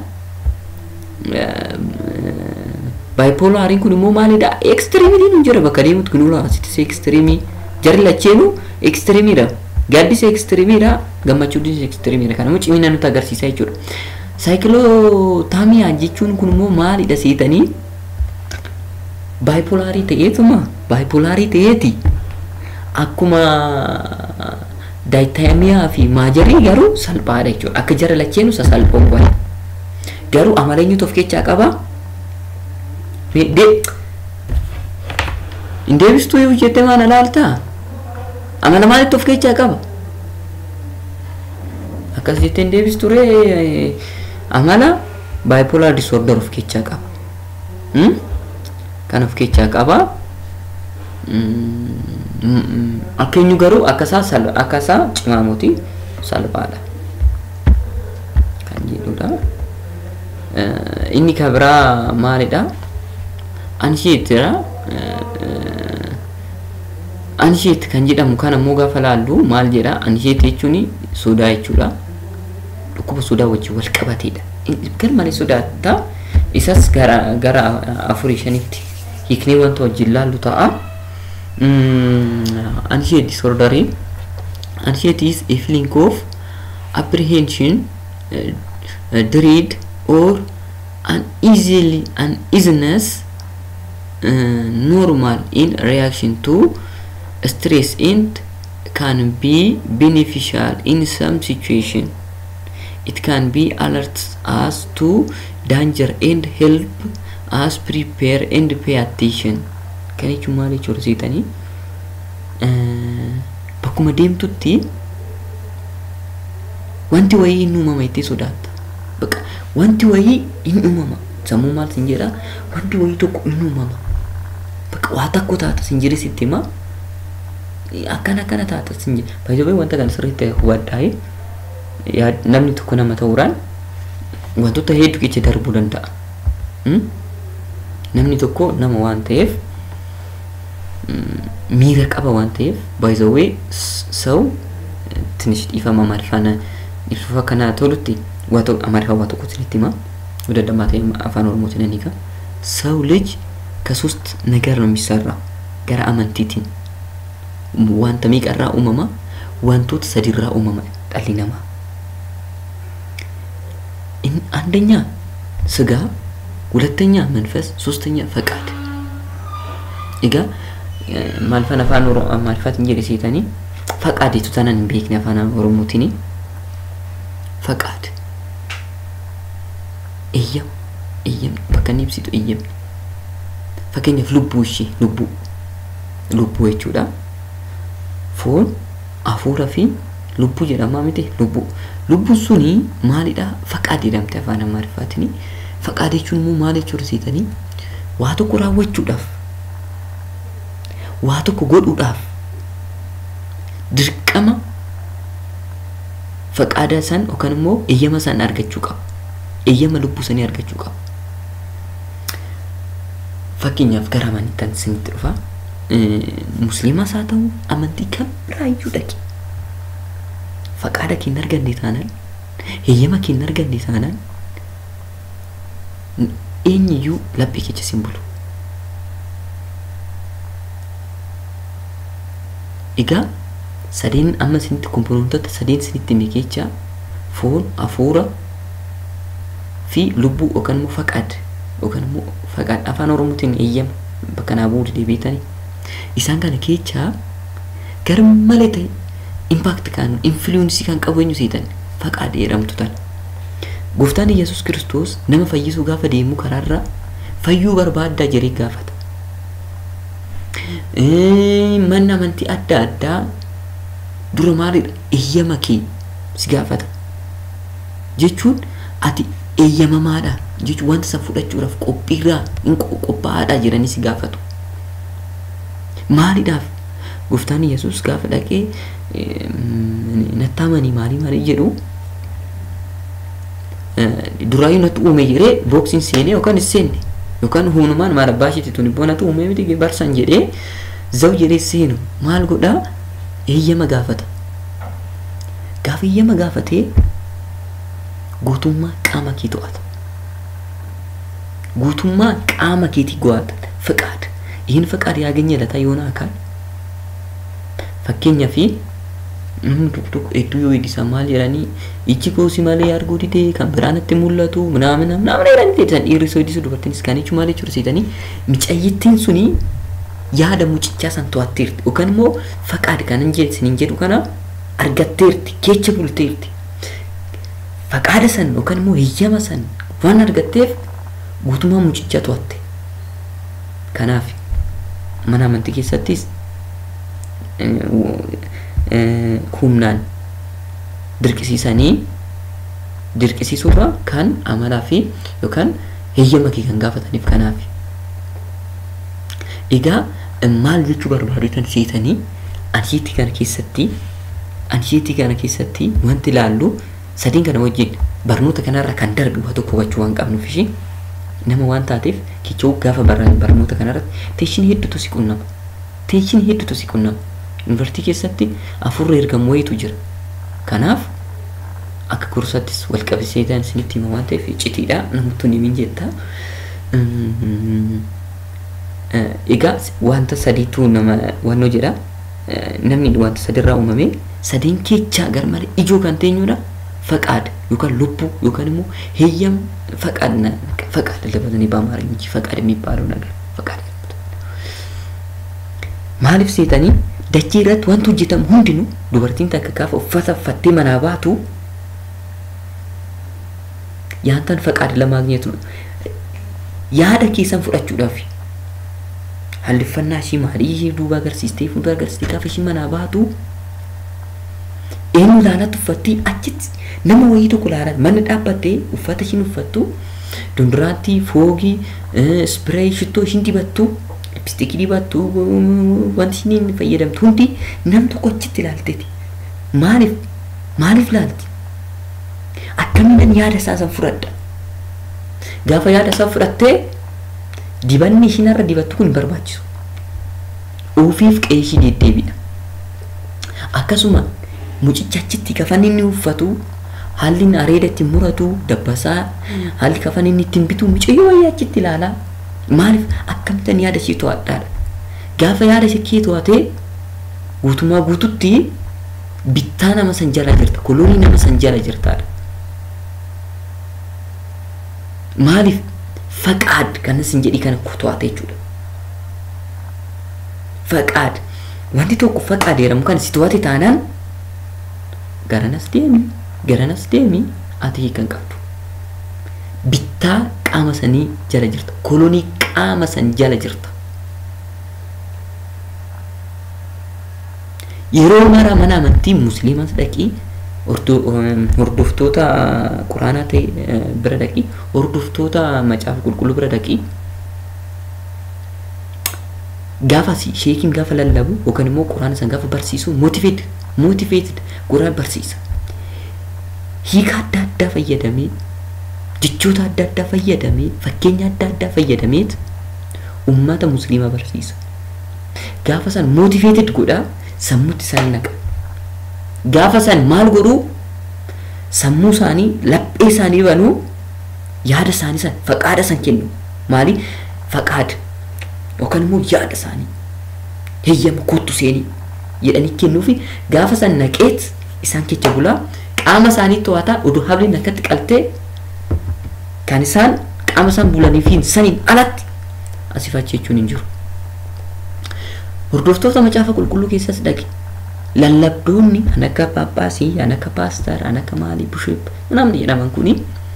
Bipolar kun immoo maalidha? Extremely nun jira bakka deemutti kun ulaa asitti extreme jarri lacheenu extreme dha. Gaddis extreme dha, gammachuudis extreme dha. Kana cimina nutti agarsiisa jechuudha. Cyclothymia jechuun kun immoo maalidha seetanii? Bipolar ta'eetuma bipolar ta'eeti akkuma dithymia fi majari garuu salphaadha jechuudha. Akka jara lacheenu sa salphoowwan garuu amaleenyu of keessaa qaba. De indeebistu yoo jette maal ilaalta? Amala maalitti of keessaa qaba? Akkas jettee indeebistu ree amala bipolar disorder of keessaa qaba. Hmm? Kan of keessaa qaba. Akkenyu garuu akkasaa sal akkasaa cimaamoti salphaadha kan jedhudha. Inni kabraa maalidha? Anxiety ansheet kan jedhamu kana immoo gaafa laallu maal jedha ansheet jechuun sodaa jechuudha. Dhukkuba sodaa wajjin wal qabateedha. Garmalee sodaata isas gara gara afurii shanitti hiiknee wanta wajjin laallu ta'a. Anxiety disorder. Anxiety is a feeling of apprehension, uh, uh, dread, or uneasily uneasiness, uh, normal in reaction to stress and can be beneficial in some situation. It can be alert us to danger and help us prepare and pay attention. Kan jechuun maal jechuudha seetanii bakkuma deemtutti wanti wayii hin uumama itti sodaatta. Bakka wanti wayii hin uumama sammuu maal sin jedha wanti wayii tokko hin uumama. Bakka waa takko taata sin jedhe sitti hima akkana akkana taata sin jedhe baay'ee wanta kana sirriitti hubadhaa. Namni tokko nama ta'uudhaan wantoota hedduu keessa darbuu danda'a. Namni tokko nama waan ta'eef miira qaba waan ta'eef by the way ሰው ትንሽ ዲፋማ ማርፋና ይፈፋ kana tolutti wato amarfa wato kuትሪቲማ ወደ ደማቴ አፋን ኦሮሞት ነኒካ ሰው ልጅ ከሶስት ነገር ነው የሚሰራው ገራ አመንቲቲን ዋንተ ሚቀራ ኡመማ ዋንቶት ሰዲራ ኡመማ ጣሊናማ አንደኛ ስጋ ሁለተኛ መንፈስ ሶስተኛ ፈቃድ ይጋ ማልፈና ፋን ኦሮ ማልፋት እንጂ ለሴታኒ ፈቃድ ይቱታናን ቢክና ፋና ኦሮሞቲኒ ፈቃድ እየም እየም በከኒ ብሲቱ እየም ፈከኛ ፍሉቡሺ ሉቡ ሉቡ እቹዳ ፎን አፉራ ፊ ሉቡ ጀራማ ሚቴ ሉቡ ሉቡ ሱኒ ማሊዳ ፈቃድ ይዳምተ ፋና ማርፋትኒ ፈቃድ እቹን ሙ ማለ ቹር ሴታኒ ዋቶ ኩራወቹዳፍ ዋቶ ኩጎዱዳፍ dirqama faqaada san yookaan immoo eeyyama san argachuu qaba. Eeyyama lubbuu sanii argachuu qaba. Fakkeenyaaf gara amantaan sinitti dhufa musliimaas haa ta'u amantii kam biraayyuu dhaqi. Faqaada keenya arganne taanaan eeyyama keenya arganne taanaan eenyuyyuu laphee keessa sin bulu. Egaa sadeen amma sinitti komponontota sadeen sinitti meekecha foon afuura fi lubbuu yookaan immoo faqaad yookaan immoo faqaad afaan oromootiin eeyyama bakka naa bu'uudi deebiitanii isaan kana keessa gar malee ta'e impact kan influence kan qabu eenyu seetan faqaad jedhamtu tan gooftaan Yesuus Kiristoos nama fayyisuu gaafa deemu karaarra fayyuu barbaaddaa jedhee gaafata. Eh manna amantii adda addaa dura maalidha eeyyama kee si gaafata jechuun ati eeyyamamaadha jechuun wanta san fudhachuudhaaf qophiirraa hin qophaa'aadha jedhanii si gaafatu. Maaliidhaaf gooftaan Yesuus gaafa dhaqee nattamanii maali maali jedhu duraayyuu natti uume jedhee booksiin seenee yookaan seenne yookaan hunumaan maal baashitti tuni boonatu uume miti barsan jedhee zaw jedhee seenu maal godhaa eeyyama gaafata. Gaafa eeyyama gaafatee guutummaa qaama kee to'ata. Guutummaa qaama keetii go'ata faqaad. Ihin faqaad yaaganya lata yoona akaan. Fakkeenyaaf namni tokko tokko hedduu yoo eegisaa maal jedhanii ijji koosi malee arguu didee kan biraanatti mul'atu namna namna jedhanii ta'an dhiirri soo disu dubartiinis kan jechuun maal jechuudha seetanii micayyittiin suni yaada mucichaa san to'atteerti yookaan immoo faqaad kan hin jedhu hin jedhu kana argatteerti keessa bulteerti. Faqaada san yookaan immoo eeyyama san waan argatteef guutummaa mucichaa to'atte. Kanaaf mana amantii keessattis humnaan dirqisiisanii dirqisiisuurraa kan amalaa fi yookaan eeyyama kee kan gaafataniif kanaaf. Egaa maal jechuu barbaadutan seetanii anxiety kana keessatti anxiety kana keessatti wanti laallu sadeen kana wajjin barnoota kanarra kan darbe waa tokko hubachuu waan qabnuuf ishee nama waan taateef kichuu gaafa barnoota kanarratti teeshin hedduutu si qunnama teeshin hedduutu si qunnama Yuunivarsiitii keessatti afurri ergamu wayitu jira. Kanaaf akka kursattis wal qabisee ta'an isinitti hima waan ta'eef icitiidha namatti ni minjetta. Egaa wanta sadiitu nama wanno jedha. Namni wanta sadirraa uumame sadeen keechaa garmalee ijoo kan teenyudha. ፈቃድ ይካን ልቡ ይካንሙ ሄየም ፈቃድና ፈቃድ ለበለኒ በአማርኛ ፈቃድ የሚባለው ነገር ፈቃድ ማለፍ ሴታኒ ደቺረት ወንቱ ጅተም ሁንዲኑ ዱበርቲን ተከካፍ ፈሰፈቴ መናባቱ ያንተን ፈቃድ ለማግኘት ነው ያደ ኪሰን ፍራችሁ ዳፊ ሀልፈና ሺ ማሪ ዱባ ገር ሲስቴ ፉዳ ገር ሲካፍ ሺ መናባቱ enu lana tufatti achit nama wayitu kularan man dhaabate uffata shin uffattu dundurati fogi spray shitto shin dibattu lipstick dibattu wanti shin fayyadamtu hundi nam tokko achitti ilaalteeti maalif maalif laalti akkamiin yaada saasan furadda gaafa yaada saa fudhatte dibanni shinarra dibattu kun barbaachisu ufiif qeeshi deddeebina akkasuma mucichachitti kafan inni uffatu hallin areedatti muratu dabbasaa halli kafan inni ittiin bitu mucayyoo wayyachitti ilaala maalif akkamtan yaada ishee to'adhaadha gaafa yaada ishee to'ate guutumaa guututti bittaa nama san jala jirta koloonii nama san jala jirtaadha maalif faqaad kana sin jedhi kana to'ate jechuudha faqaad wanti tokko faqaad jedhamu kan si to'ate taanaan garanas deemi garanas deemi ati kan qabdu bittaa qaama sanii jala jirta kolonii qaama san jala jirta yeroo mara mana amantii musliimas dhaqii hordoftoota quraanaa ta'e bira dhaqii hordoftoota macaafa qulqulluu bira dhaqii gaafa si sheekiin gaafa lallabu yookaan immoo quraana san gaafa barsiisu motivate motivated quraan barsiisa hiika adda addaa fayyadamee jechoota adda addaa fayyadamee fakkeenya adda addaa fayyadamee ummata musliimaa barsiisa gaafa san motivated godha sammuutti isaan naqa gaafa san maal godhu sammuu isaanii laphee isaanii banuu yaada isaanii san faqaada san kennu maali faqaada yookaan immoo yaada isaanii heeyyama kottu seenii jedhanii kennuufi gaafa san naqeet isaan kecha bulaa qaama isaanii to'ataa oduu habliin akkatti qaltee kan isaan qaama isaan bulanii fi saniin alatti asifachi jechuun hin jiru hordoftoota macaafa qulqulluu keessas dhaqe lallabdoonni an akka paappaasii an akka paaster an akka maalii bishoop namni jedhaman kuni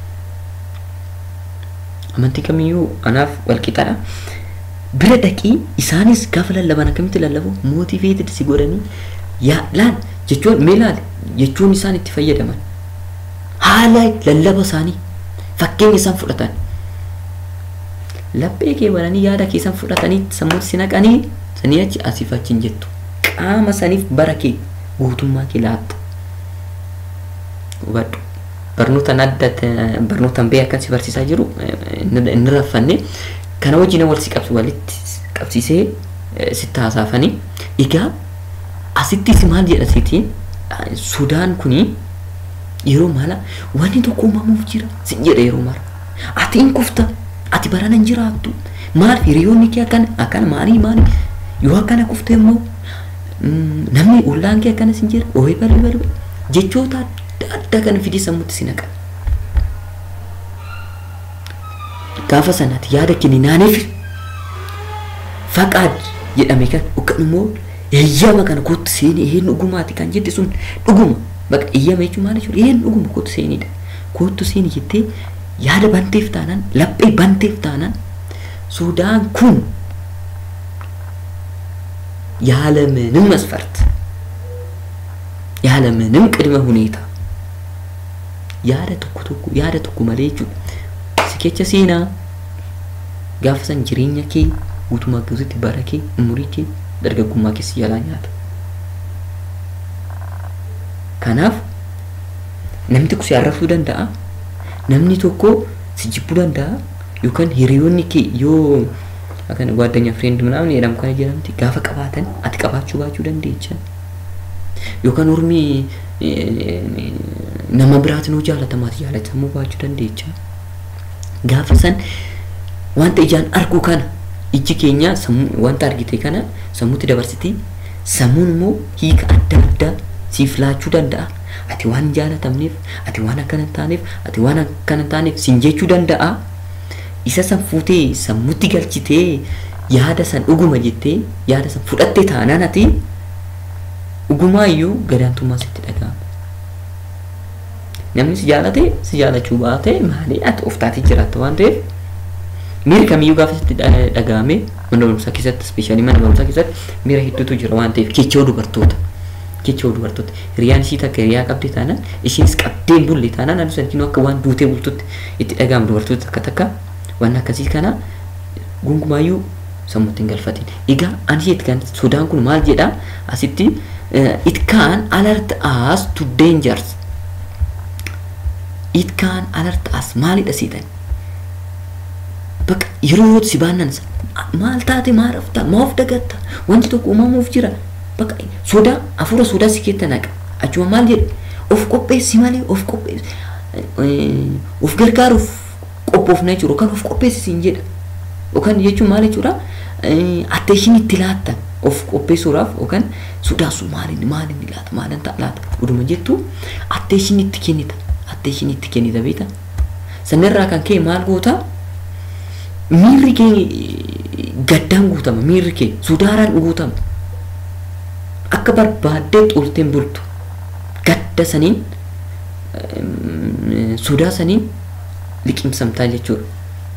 amantii kamiyyuu anaaf walqixaadha bira dhaqii isaanis gaafa lallaban akkamitti lallabu motivated si godhanii yaa laan jechuun meelaal jechuun isaan itti fayyadaman haala lallaba isaanii fakkeenya isaan fudhatan laphee kee bananii yaada kee isaan fudhatanii sammuutti si naqanii sanii achi asiif achiin jettu qaama saniif bara kee guutummaa kee laatta hubadhu barnoota adda barnoota bee akkan si barsiisaa jiru inni raffanne kana wajjin wal si qabsu walitti qabsiisee sitti haasaafanii egaa asitti si maal jedha sitiin Sudaan kuni yeroo mala wanni tokko uumamuuf jira si jedha yeroo mara ati in kufta ati barana hin jiraattu maal hiriyoonni kee akkan akkan maali maali yoo akkana kufte immoo namni ullaan kee akkana sin jira ooyee bari bari jechoota adda kan fidi sammuutti si naqa gaafa sanatti yaada kee naaneef faqaad jedhame kan ukkan immoo eeyyama kana kottu seeni een dhugumaati kan jette sun dhuguma bakka eeyyama jechuun maal jechuudha een dhuguma kottu seenidha kottu seeni jettee yaada banteef taanaan laphee banteef taanaan Sudaan kun ያለምንም መስፈርት ያለምንም ቅድመ ሁኔታ ያደ tokko tokko yaada tokko malee jechuudha sikecha seenaa gaafa san jireenya kee guutumaa guutuutti bara kee umurii kee dargaggummaa kee si jalaa nyaata kanaaf namni tokko si arrafuu danda'a namni tokko si jibbuu danda'a yookaan hiriyoonni kee yoo akan ጓደኛ friend ምናምን የለም kan jedhamti gaafa qabaatan ati qabaachuu baachuu dandeecha yookaan ormi nama biraatiin hojii jaalatamaa jaalatamuu baachuu dandeecha gaafa san wanta ijaan argu kana ijji keenya wanta argite kana sammuutti dabarsiti sammuun immoo hiika adda addaa siif laachuu danda'a ati waan jaalatamneef ati waan akkana taaneef ati waan akkana taaneef sin jechuu danda'a isa san fuutee sammuutti galchitee yaada san dhuguma jettee yaada san fudhattee taanaan ati dhugumaayyuu gadaantummaa sitti dhaga'ama namni si jaalate si jaalachuu baate maali ati of taatee jiraatta waan ta'eef miira kamiyyuu gaafa sitti dhaga'ame mana barumsaa keessatti speeshaalii mana barumsaa keessatti miira hedduutu jira waan ta'eef kichoo dubartoota kichoo dubartoota hiriyaan ishii takka hiriyaa qabdee taanaan ishiinis qabdee bulle taanaan aduu sankiinuu akka waan duutee bultutti itti dhaga'amu dubartoota takka takka waan akkasii kana gungumayyuu sammuutti hin galfatin egaa ani kan sodaan kun maal jedha asitti it can alert us to dangers it can alert us maalidha siitan baka yeroo si baanan maal taate maarafta maaf dagatta wanti tokko uumamuuf jira baka soda afura soda siketta naqa achuma maal jedhe of qopheessi malee of qopheessi of gargaaruuf qophoofna jiru kan of qopheessi sin jedha yookaan jechuun maal jechuudha attention itti laata of qopheessuudhaaf yookaan sodaasu maaliin maaliin laata maalan ta'a laata uduma jettu attention itti kennita attention itti kennita beeta sanirraa kan kee maal goota miirri kee gaddaan guutama miirri kee sodaaraan guutama akka barbaaddee xulteen bultu gadda saniin sodaa saniin liqimsamtaa jechuudha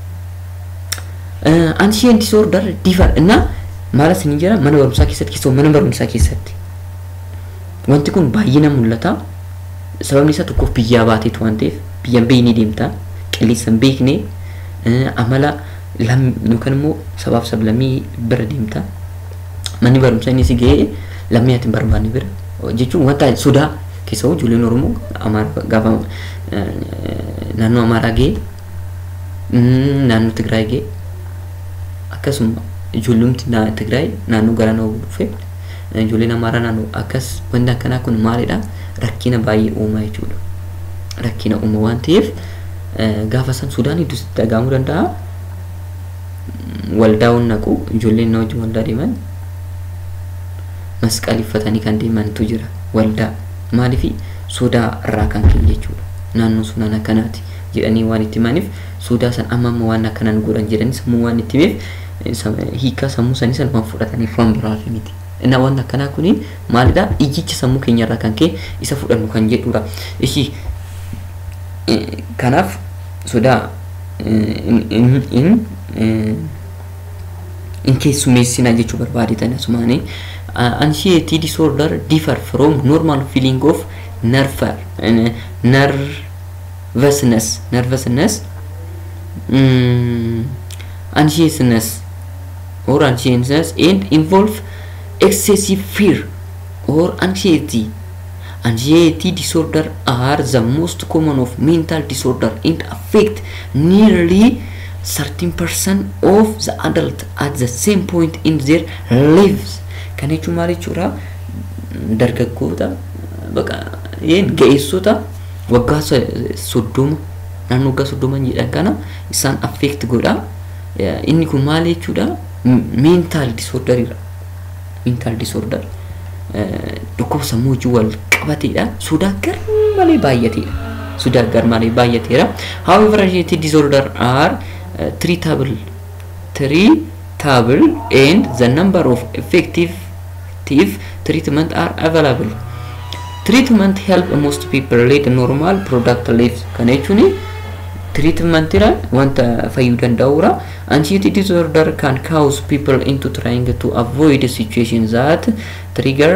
anxiety disorder differ እና ማለት ni jira mana barumsaa keessatti keessoo mana barumsaa keessatti wanti kun baay'ina mul'ata sababni isaa tokkoof biyyaa baateetu waan ta'eef biyyan beeyni deemta qilleensa beekne amala lam yookaan immoo sabaaf sablamii bira deemta manni barumsaa inni si ga'ee lammiyaatiin barbaanne bira jechuun wanta sodaa keessoo ijoolleen Oromoo Amaara gaafa naannoo Amaaraa ga'ee naannoo Tigraay ga'ee akkasuma ijoollemti Tigraay naannoo Garanoo dhufe ijoolleen Amaaraa naannoo akkas wanta akkanaa kun maalidha rakkina baay'ee uumaa jechuudha rakkina uumaa waan ta'eef gaafa san Sudaan iddoo sitti dhagahamuu danda'a waldaa'uun naqu ijoolleen na wajjin waldaa deeman masqalii uffatanii kan deemantu jira waldaa maaliif sodaa irraa kan ka'e jechuudha naannoo sunaan akkanaati jedhanii waan itti himaniif sodaa san amma amma waan akkanaan godhan jedhanii sammuu waan itti himeef hiika sammuu sanii san waan fudhataniif waan biraaf miti እና waan akkanaa kuni maalidha ijjicha sammuu keenya irraa kan ka'e isa fudhannu kan jedhudha ishi kanaaf sodaa in in in keessummeessina jechuu barbaadetan asumaanii anxiety disorder differ from normal feeling of nerve nervousness nervousness mm, anxiousness or anxiousness and involve excessive fear or anxiety anxiety disorder are the most common of mental disorder and affect nearly thirteen percent of the adult at the same point in their lives kan jechuun maal jechuudha dargaggoota baqa yeen ga'eessota waggaa soddoma naannoo waggaa soddoma jedhan kana isaan affect godha inni kun maal jechuudha mental disorder mental disorder dhukkub sammuu wajjin wal qabateedha sodaa gar malee baay'ateedha sodaa gar malee baay'ateedha however anxiety disorder are uh, treatable treatable and the number of effective treatment are available treatment help most people lead normal productive lives kan jechuun treatment ira wanta fayyuu danda'ura anxiety disorder can cause people into trying to avoid situations that trigger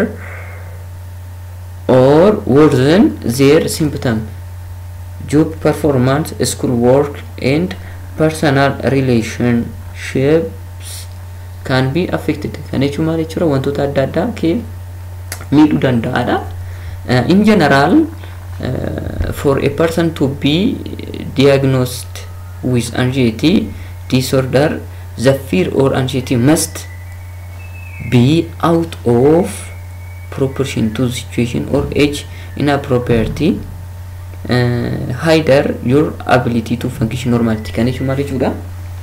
or worsen their symptoms job performance school work and personal relationships can be affected kan jechuun maal jechuudha wantoota adda addaa kee miidhuu danda'aadha in general uh, for a person to be diagnosed with anxiety disorder the fear or anxiety must be out of proportion to the situation or age inappropriate uh, hinder your ability to function normally. Kan jechuun maal jechuudha?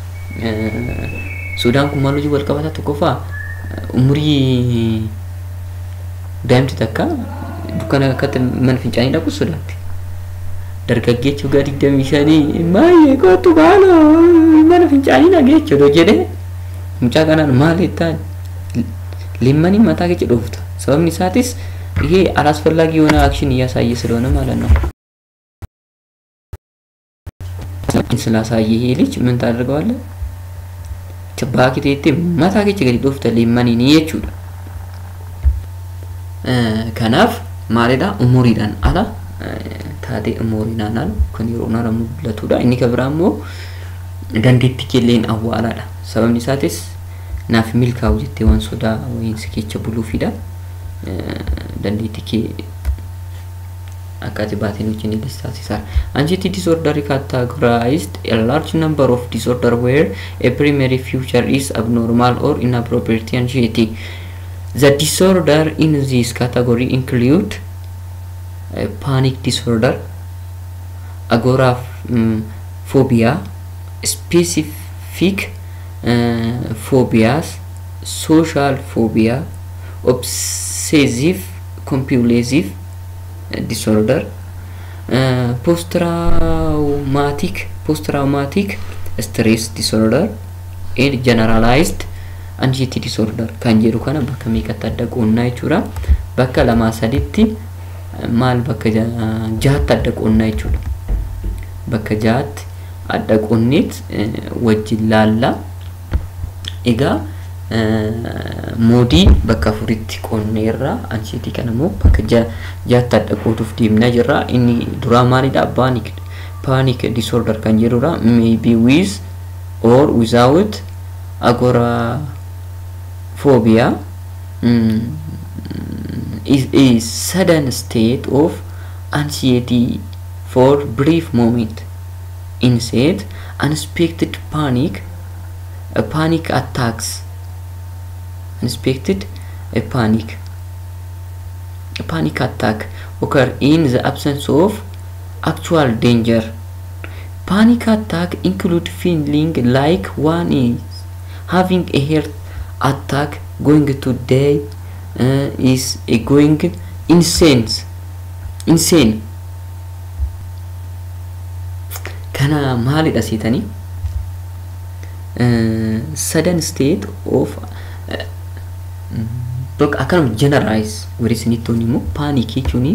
Sudaan kun maal hojii wal qabataa tokko fa'aa umurii daa'imti takka dukkana akkatti mana fincaanii dhaqu sodaatti. Dargaggeechi waggaa digdamii shanii maayee kootu baala mana fincaanii dhaqee jechuudha jedhee mucaa kanaan maal jettaan limmanii mataa keessa dhufta. Sababni isaatis ይሄ አላስፈላጊ የሆነ አክሽን እያሳየ ስለሆነ ማለት ነው። ስላሳየ ይሄ ልጅ ምን ታደርገዋለህ? ቸባኪቴቴ ማታ keessa gadi dhufta limmanii ni jechuudha. Kanaaf maalidha umuriidhaan ala taatee umuriidhaan ala kan yeroo nara mul'atudha. Inni kan biraa immoo dandeettii keelleen awwaalaadha. Sababni isaatis naaf milkaa'u jettee waan sodaa wayiinsi keessa buluufidha. Dandeettii kee akkati baatiin wajjin ilaalchisaa. Anxiety disorder categorized a large number of disorder where a primary feature is abnormal or inappropriate anxiety. The disorder in this category include uh, panic disorder, agoraphobia, specific uh, phobias, social phobia, obsessive compulsive uh, disorder, uh, post-traumatic post-traumatic stress disorder, and generalized anxiety disorder. Kan jedhu kana bakka meeqatti adda qoonnaa jechuudha. Bakka lama sadiitti maal bakka jahaatti adda qoonnaa jechuudha. Bakka jahaatti adda qoonneet wajjin laalla. Egaa moodii bakka afuritti qoonneerra anxiety kana immoo bakka jahaatti adda qooduuf deemnaa jirra. Inni duraa maalidha? Panic panic disorder kan jedhudha. Maybe with or without agoraphobia mm, is a sudden state of anxiety for brief moment. Instead, unexpected panic a panic attacks unexpected a panic a panic attack occur in the absence of actual danger. Panic attack include feeling like one is having a heart attack, going to die, uh, is a going insane insane kana maalidha seetanii uh, sudden state of uh, look akan generalize where is nitoni mo panic jechuuni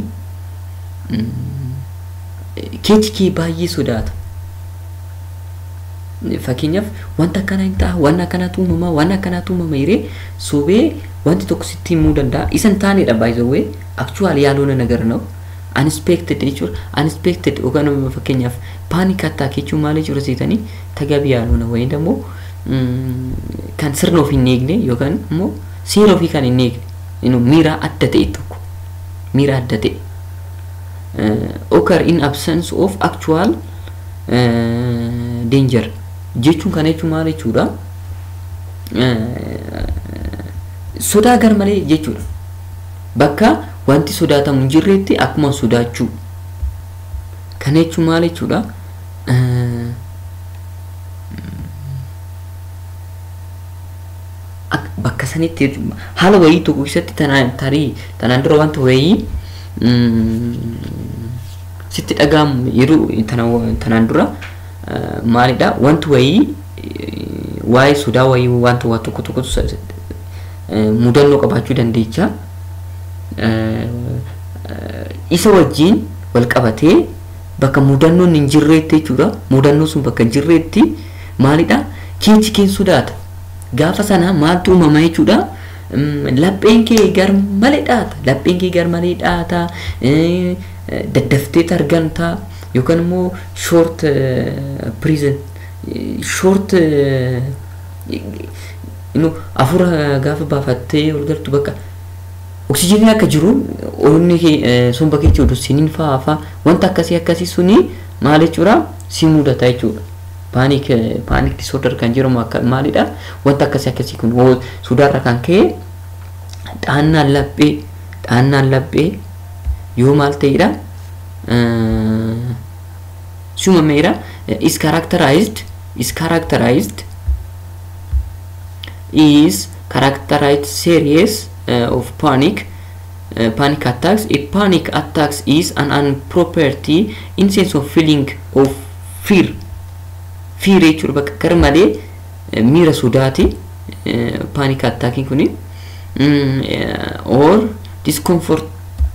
keechki baay'ee sodaata. Fakkeenyaaf wanta kana hin ta'a waan akkanatu uumama waan akkanatu uumama iree sobee wanti tokko sitti himuu danda'a. Isan taanedha by the way actually yaaloona nagar ነው unexpected jechuudha. Unexpected ogaan fakkeenyaaf panic attack jechuun maal jechuudha seetanii tagabii yaaloona wayin ደግሞ kan sirna ofii hin eegne yookaan immoo seera ofii kan hin eegne inu miira adda ta'e tokko miira adda ta'e occur in absence of actual uh, danger jechuun kana jechuun maal jechuudha? Sodaa gar malee jechuudha. Bakka wanti sodaatamu hin jirretti akkuma sodaachuu. Kana jechuun maal jechuudha? Bakka sanitti haala wayii tokko keessatti tanaan tarii tanaan dura wanta wayii sitti dhagahamu yeroo tanaan dura maalidha wanti wayii waa'ee sodaa wayii wanta waa tokko tokko mudannoo qabaachuu dandeecha. Isa wajjin wal qabatee bakka mudannoon hin jirreetti jechuudha. Mudannoo sun bakka jirreetti maalidha keechi keen sodaata. Gaafa sana maaltu uumama jechuudha? Lapheen kee gar malee dhaata. Lapheen kee gar malee dhaata. Daddaftee argamta yookaan immoo short prison short inu afura gaafa baafattee ol galtu bakka oksijiinii akka jiru onni sun bakka jechuudha siniin fa'aa fa'aa wanta akkasii akkasii suni maal jechuudha si mudata jechuudha. panic panic disorder kan jedhamu akka maalidha wanta akkasii akkasii kun sodaarra kan ka'e dhaannaan laphee dhaannaan laphee yoo maal ta'edha sumameera is characterized is characterized is characterized series uh, of panic uh, panic attacks. A panic attacks is an unproperty instance of feeling of fear fear jechuudha bakka gar malee miira sodaati panic attacking kuni or discomfort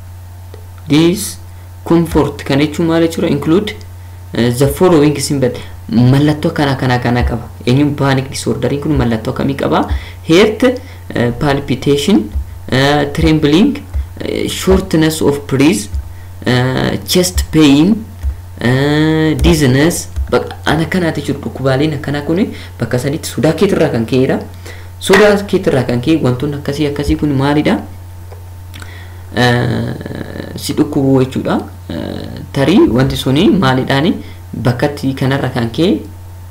discomfort kan jechuun maal jechuudha include uh, the following symptoms mallattoo kana kana kana qaba eenyuun panic disorder kun mallattoo kamii qaba heart uh, palpitation uh, trembling uh, shortness of breath uh, chest pain uh, dizziness ana kanaati jiru dhukkubaaleen akkana kun bakka sadiitti sodaa keetirraa kan ka'eera sodaa keetirraa kan ka'e wantoonni akkasii akkasii kun maalidha si dhukkubu jechuudha tarii wanti suni maalidhaani bakkatti kanarra kan ka'e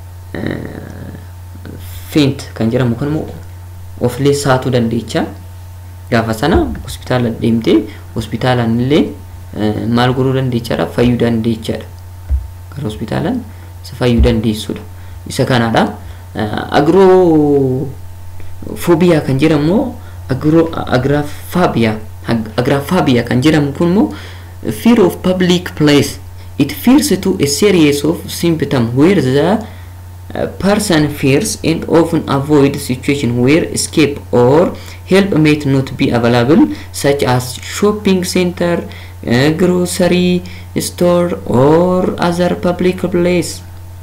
faint kan jedhamu kan immoo of leessaatuu dandeecha gaafa sana hospitaala deemtee hospitaalaan illee maal godhuu dandeechaadha fayyuu dandeechaadha gara hospitaalaan isa fayyuu dandeessudha isa kanaadha agrophobia kan jedhamu agro agoraphobia agoraphobia kan jedhamu kun immoo fear of public place. It refers to a series of symptoms where the uh, person fears and often avoids situations where escape or help might not be available, such as shopping center, uh, grocery store, or other public place.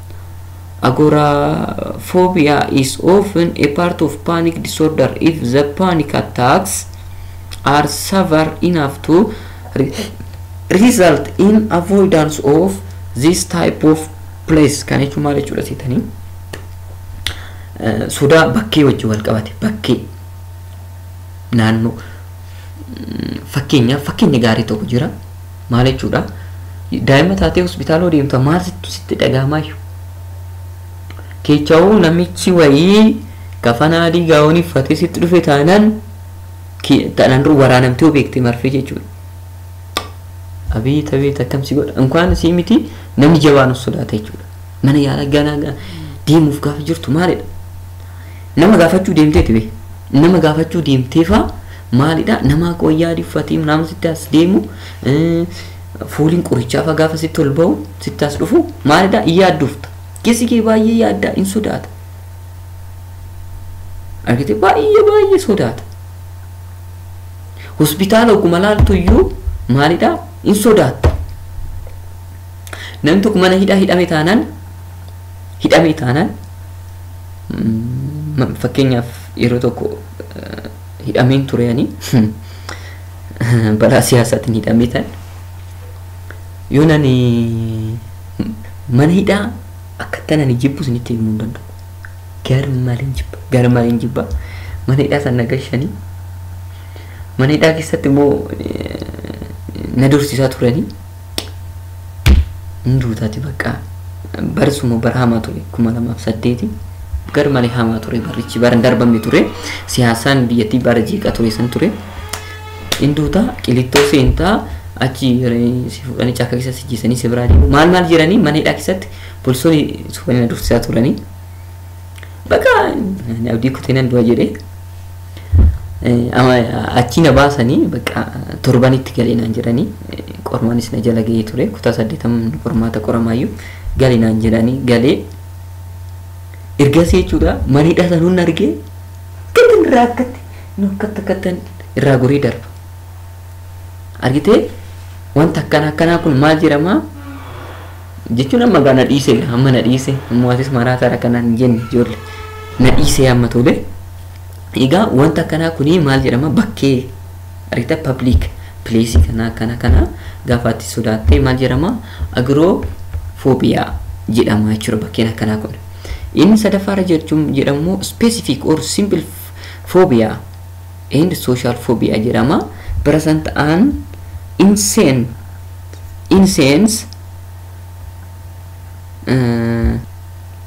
Agoraphobia is often a part of panic disorder if the panic attacks are severe enough to re result in avoidance of this type of place. Kan jechuun maal jechuudha seetanii sodaa bakkee wajjin wal qabate bakkee naannoo fakkeenya fakkeenya gaarii tokko jira maal jechuudha daa'ima taatee hospitaaloo deemtu maal sitti dhagahamaayyu keechawuu namichi wayii kafana adii gaa'oon uffatee sitti dhufe taanaan taanaan waraanamtee beektee marfee jechuudha abiita abiita akkamsi godha inkaan sii miti namni jabaan sodaata jechuudha mana yaala ganaa deemuuf gaafa jirtu maalidha nama gaafachuu deemteeti be nama gaafachuu deemteefa maalidha nama qoyyaa uffatee nama sitti as deemu fuuliin qorichaafa gaafa sitti ol ba'u sitti as dhufu maalidha yaadduufta keessi kee baay'ee yaadda in sodaata argite baay'ee baay'ee sodaata hospitaala oguma laaltu iyyuu maalidha in sodaata namni tokko mana hidhaa hidhame taanaan hidhame taanaan fakkeenyaaf yeroo tokko hidhameen tureani balaa siyaasaatiin hidhamee tan yoo nani mana hidhaa akkatan ani jibbu sinitti himuu hin danda'u gar malee jibba gar malee jibba mana hidhaa san nagashanii mana hidhaa keessatti immoo na dursiisaa turani nduutaati bakka barsuma barhamaa ture kuma lamaaf saddeeti gar malee hamaa ture barichi baran darbamne ture siyaasaan biyyattii bara jeeqaa ture san ture induuta qilittoo seentaa achi si fudhanii caaka keessa sijjiisanii si biraa deemu maal maal jiranii mana hidhaa keessatti poolisoonni sufanii na dursiisaa turanii bakka abdii kuteenan du'a jedhee ama achi na baasanii bakka torbanitti galee naan jedhanii qormaanis na jala ga'ee ture kutaa saddeetam qormaata qoramaayyuu galee naan jedhanii galee ergasii jechuudha mana hidhaa sanuun argee kattan irraa akkatti nu akkatta kattan irraa gorii darba argitee wanta akkana akkanaa kun maal jedhama jechuun amma gaa na dhiise amma na dhiise amma waatis maraataadha kanaan jenne ijoollee na dhiise amma tole egaa wanta akkanaa kuni maal jedhama bakkee argita public place kana kana kana gaafaatti sodaattee maal jedhama agoraphobia jedhama jechuudha bakkeen akkanaa kun inni sadaffaa jechuun jedhamu specific or simple phobia and social phobia jedhama present and insane incense uh,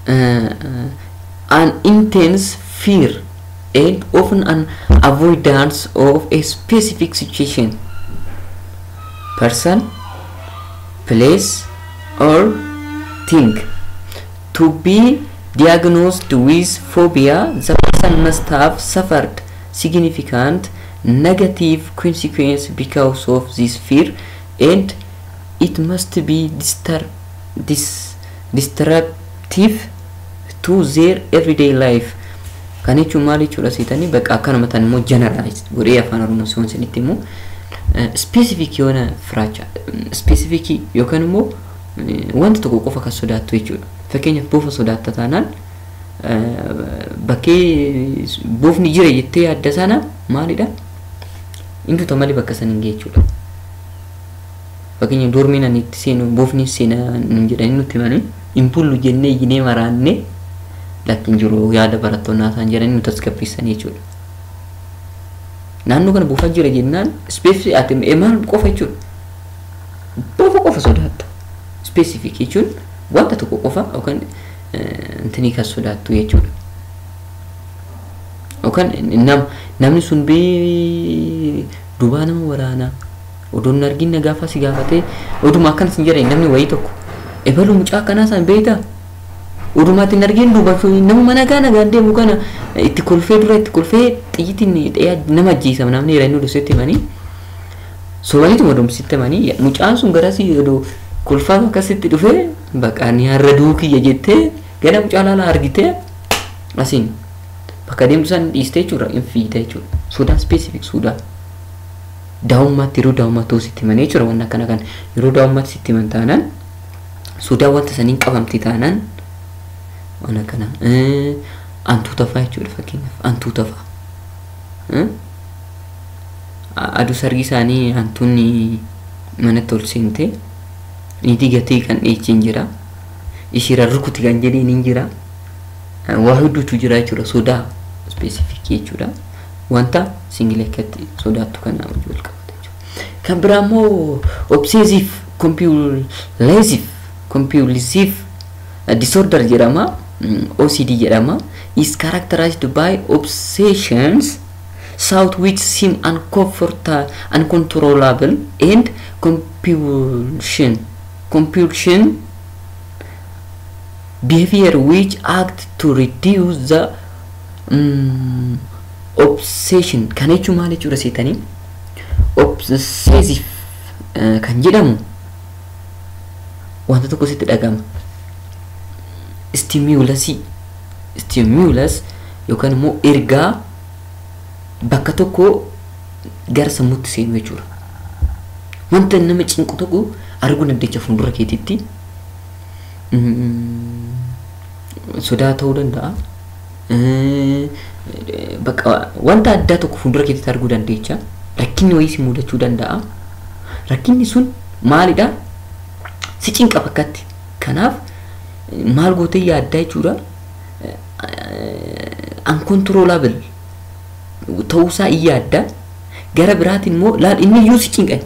uh, uh, an intense fear and often an avoidance of a specific situation, person, place, or thing. To be diagnosed with phobia, the person must have suffered significant negative consequences because of this fear, and it must be distur- dis- disruptive to their everyday life. Kan jechuun maal jechuudha seetanii bakka akkanuma tan immoo generalized godhee afaan oromoo soon sanitti immoo specific yoona fraacha specific yookaan immoo wanta tokko qofa kan sodaattu jechuudha. Fakkeenyaaf buufa sodaatta taanaan bakkee buufni jira jettee adda sana maalidha intu tamali bakka sanin jechuudha. Fakkeenyaaf dormiin ani itti seenu buufni seena nun jedhanii nutti himanii impullu jennee yinee maraanne lakin jiru yaada barattoonnaa isaan jedhanii nuti tasgabbeessanii jechuudha. Naannoo kana buufaa jira jennaan specific ati maal qofa jechuudha. Buufa qofa sodaatta. Specific jechuun wanta tokko qofa yookaan intini kan sodaattu jechuudha. Yookaan nam namni sun bee dubaa nama waraanaa odoon argina gaafa si gaafatee oduma akkan sin jedhanii namni wayii tokko ebalu mucaa akkanaa san beektaa Urumatin argin duba nama mana kana gande mukana itti kolfee dura itti kolfee xiyyitiin dheeyaa nama ajjeesama namni yeroo dhusetti mani soowanitu modumsitti mani mucaan sun garasi odoo kolfaa akkasitti dhufee baqaan harra duukiyya jettee gara mucaa laala argite asin bakka deemtu san dhiistee jechuudha infiita jechuudha sodaa specific sodaa daa'ummaatti yeroo daa'ummaatti sitti mani jechuudha waan akkana kan yeroo daa'ummaatti sitti man taanaan sodaa wanta saniin qabamti taanaan Ana kana eh antu tafa jechuudha fakkeenyaaf antu tafa eh adu sargisaanii antunni mana tolsinte niti gatii kan dheechin jira ishira rukuti kan jedhee nin jira waa hedduutu jira jechuudha sodaa specific jechuudha wanta singilekatti sodaattu kan nama wal qabate jechuudha kan biraamoo obsessive compulsive compulsive disorder jedhama O C D jedhama is characterized by obsessions thoughts which seem uncomfortable uncontrollable and compulsion compulsion behavior which act to reduce the um, obsession kan jechuun maal jechuudha seetanii obsessive uh, kan jedhamu wanta tokko sitti dhagama stimulus stimulus yookaan immoo ergaa bakka tokko gara sammuutti seenu jechuudha. Wanta nama cinqu tokko arguu dandeecha fuuldura keetitti sodaa ta'uu danda'a. Bakka wanta addaa tokko fuuldura keetitti arguu dandeecha rakkinni wayii si mudachuu danda'a. Rakkinni sun maalidha? Si cinqa bakkatti. Kanaaf maal gootee yaaddaa jechuudha uncontrollable ta'uusaa yaadda gara biraatiin immoo laal inni iyyuu si cinqa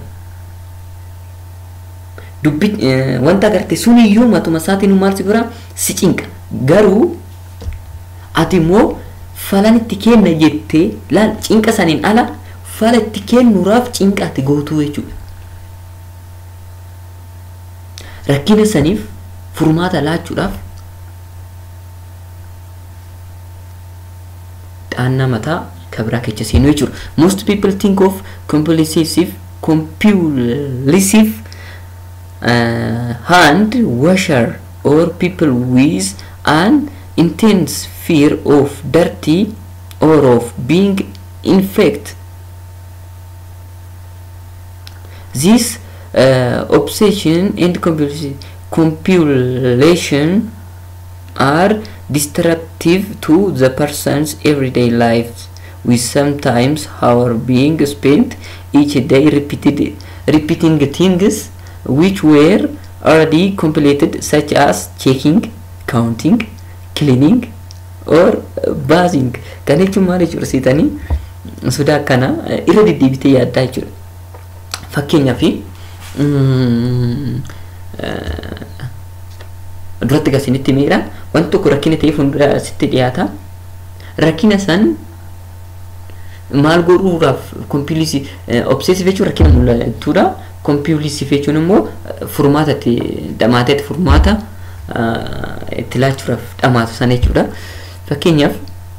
dubbi wanta agartee sun iyyuu matuma isaatiin maal si bira si cinqa garuu ati immoo falan itti kenna jettee laal cinqa saniin ala fala itti kennuuraaf cinqa ati gootuu jechuudha rakkina saniif furmaata laachuudhaaf dhaanna mataa kabira keessa seenuu jechuudha. Most people think of compulsive compulsive uh, hand washer or people with an intense fear of dirty or of being infected. This uh, obsession and compulsion compulsion are destructive to the person's everyday life, with sometimes hours being spent each day repeated, repeating things which were already completed, such as checking, counting, cleaning, or bathing. Kan jechuun maal jechuudha seetanii sodaa kana irra deddeebitee yaaddaa jechuudha. Fakkeenyaaf duratti gasinitti miira wanti tokko rakkina ta'ee fuuldura sitti dhiyaata rakkina san maal godhuudhaaf kompiliisi obsessive jechuun rakkina mul'atuudha kompiliisiif jechuun immoo furmaata itti dhamaateetti furmaata itti laachuudhaaf dhamaatu sana jechuudha fakkeenyaaf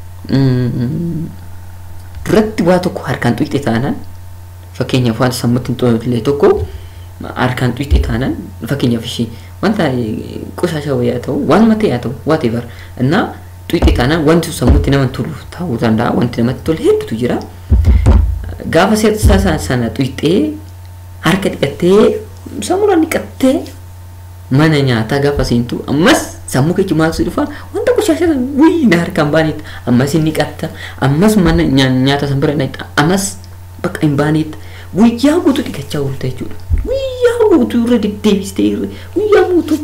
duratti waa tokko harkaan tuqxe taanaan fakkeenyaaf waan sammuutti hin tolle tokko harkaan tuqxe taanaan fakkeenyaaf ishee wanta qoshasha wayyaa ta'u waan matee yaa ta'u whatever እና tuqxe taanaan wanti sammuutti nama tolu ta'uu danda'a wanti namatti tolu hedduutu jira gaafa seetu sana tuqxee harka dhiqattee sammuudhaan dhiqattee mana nyaataa gaafa seentu ammas sammuu keetti maal si dhufa wanta qoshasha wii na harkaan baaniit ammas inni dhiqatta ammas mana nyaata san bira dhaqxa ammas bakka hin baaniit guyyaa guutuu dhiqachaa oolta jechuudha guyyaa guutuu irra deddeebistee irra guyyaa guutuu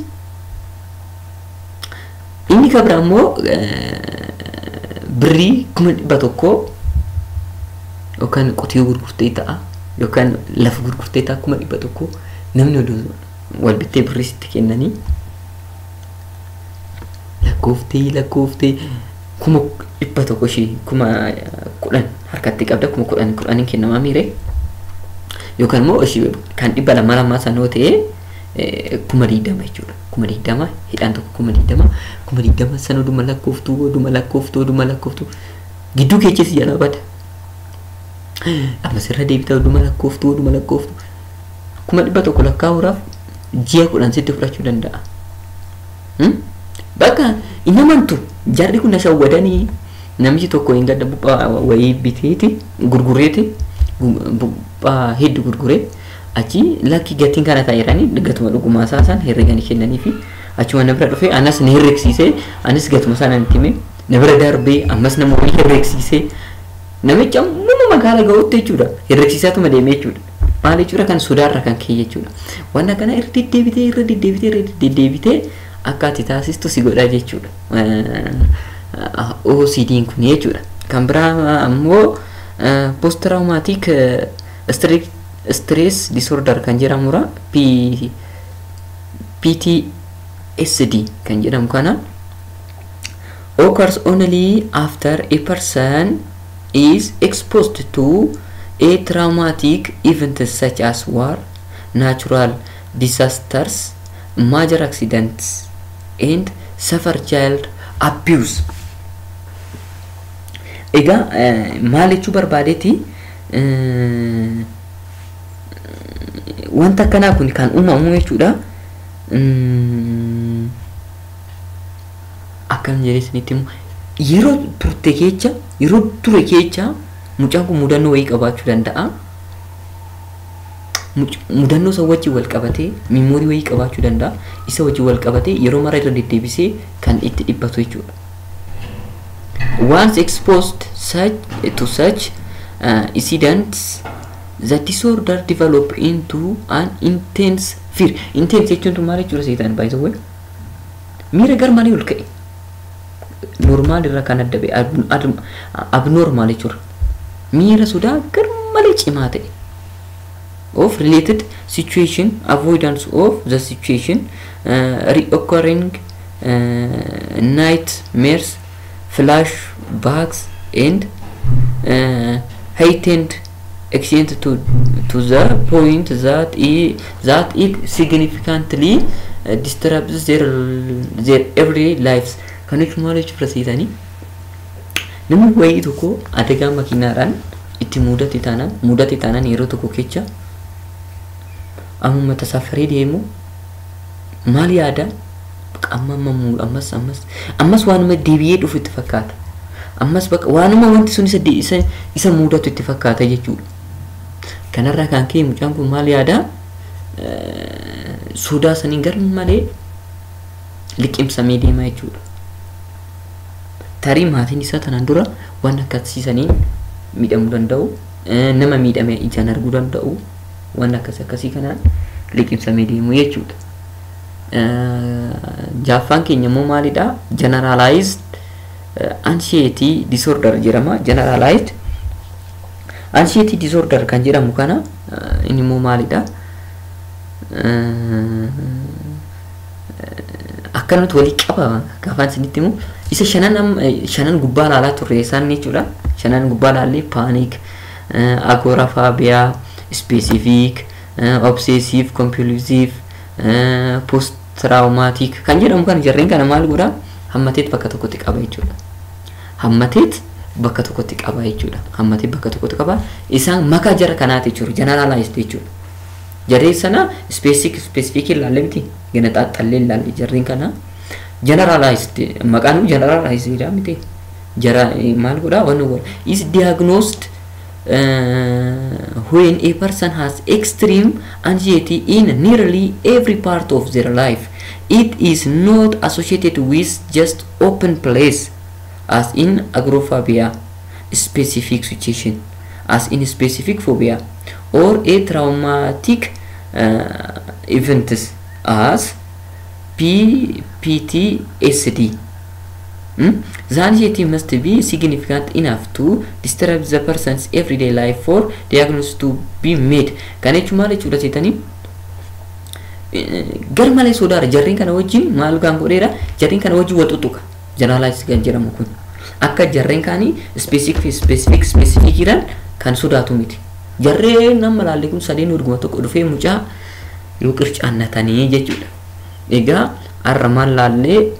inni kabira ammoo birrii kuma dhibba tokko yookaan qotiyyoo gurgurtee ta'a yookaan lafa gurgurtee ta'a kuma dhibba tokko namni oduu wal bittee birrii sitti kennanii lakkooftii lakkooftii kuma dhibba tokko ishee kuma kudhan harkatti qabda kuma kudhan kudhaniin kennamaa miire yookaan immoo ishee kan dhibba lama lamaa sanoo ta'ee kuma digdama jechuudha kuma digdama hidhaan tokko kuma digdama kuma digdama sana oduma lakkooftuu oduma lakkooftuu oduma lakkooftuu gidduu keechis jala bada amma sirra deebita oduma lakkooftuu oduma lakkooftuu kuma dhibba tokko lakkaa'uudhaaf ji'a kudhan sitti fudhachuu danda'a bakka inamantu jarri kun shawwadanii namichi tokko hin gadda buphaa wayii biteeti gurgureeti buphaa hedduu gurguree achi lakki gatiin kana taa'iranii gatuma dhugumaa isaan herreganii kennanii fi achuma na bira dhufee anas ni herregsisee anis gatuma sana nitime na bira darbee ammas nama wayii herregsisee namicha muma magaala ga'utti jechuudha herregsisaatuma deemee jechuudha maal jechuudha kan sodaarra kan kee jechuudha wanna kana irra deddeebitee irra deddeebitee irra deddeebitee akka ati taasistu si godha jechuudha O C D kun jechuudha kan biraa ammoo post traumatic stress disorder kan jedhamudha P P T S D kan jedhamu kana occurs only after a person is exposed to a traumatic event such as war, natural disasters, major accidents, and suffer child abuse. Ega maal jechuu barbaadeeti wanta kanaa kun kan uumamu jechuudha akkam jedhee isinitti himu yeroo turte keessa yeroo ture keessa mucaan kun mudannoo wayii qabaachuu danda'a mudannoo isa wajjin wal qabatee memorii wayii qabaachuu danda'a isa wajjin wal qabatee yeroo mara irra deddeebisee kan itti dhibbatu jechuudha once exposed such to such uh, incidents the disorder develop into an intense fear intense jechuun maal jechuudha seetan by the way miira garmaanii ol ka'e normal irra kan adda ba'e abnormal jechuudha miira sodaa garmalee cimaa ta'e of related situation avoidance of the situation uh, reoccurring uh, nightmares flashbacks and uh, heightened extent to to the point that it that it significantly uh, disturbs their their everyday lives kan jechuun maal jechuudha seetanii namni wayii tokko adagaa makiinaadhaan itti mudate taanaan mudate taanaan yeroo tokko kecha amma tasafaree deemu maal yaada amma amma ammas ammas ammas waanuma deebi'ee dhufu itti fakkaata ammas bakka waanuma wanti sun isa isa isa mudatu itti fakkaata jechuudha kanarraa kan kee mucaan kun maal yaada sodaa saniin garmalee liqimsamee deema jechuudha tarii maatiin isaa tanaan dura waan akkasiisaniin miidhamuu danda'u nama miidhame ijaan arguu danda'u waan akkas akkasii kanaan liqimsamee deemu jechuudha jaaffaan keenya immoo maalidha generalized anxiety disorder jedhama generalized anxiety disorder kan jedhamu kana inni immoo maalidha akkanumatti walii qaba gaafaan isinitti himu isa shanan shanan gubbaa laalaa turre isaan jechuudha shanan gubbaa laallee panic agoraphobia specific obsessive compulsive post traumatic kan jedhamu kan jarreen kana maal godha hammateet bakka tokkotti qaba jechuudha hammateet bakka tokkotti qaba jechuudha hammateet bakka tokkotti qaba isaan maka jara kanaati jechuudha generalized jechuudha jarreen sana specific specific ilaalle miti gana xaxxallee ilaalle jarreen kana generalized maqaan generalized dha miti jara maal godha wanni godha is diagnosed uh, when a person has extreme anxiety in nearly every part of their life. It is not associated with just open place as in agoraphobia, specific situation as in specific phobia, or a traumatic uh, events as P T S D. Hmm? The anxiety must be significant enough to disturb the person's everyday life for diagnosis to be made. Kan jechuun maal jechuudha jettanii gar malee sodaara jarreen kana wajjin maal gaan godheera jarreen kana wajjin waxuxuqa generalize kan jedhamu kun akka jarreen kaanii specific specific specific jiran kan sodaatu miti jarreen nama laalle kun sadeen urguma tokko dhufee mucaa yoo qircaannatanii jechuudha. Egaa arra maal laalle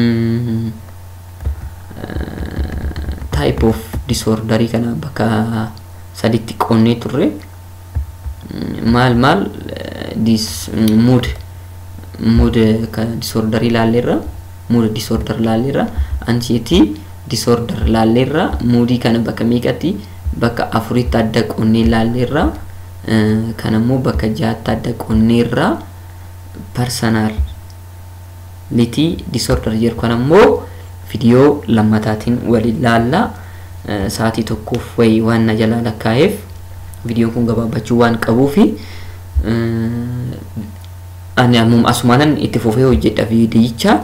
type of disorder kana bakka saditti qonnee turre mal mal this mood mood ka disorder ilaalleerra mood disorder ilaalleerra anxiety disorder ilaalleerra moodi kana bakka meeqatti bakka afuritti adda qonnee ilaalleerra kanammoo bakka ja'atti adda qonneerra personality disorder jedhu kanammoo video lammataatiin wali laalla sa'aatii tokkoof way waan na jala lakkaa'eef video kun gabaabachuu waan qabuufi ani ammum asumaanan itti fufee hojjedha viidiyicha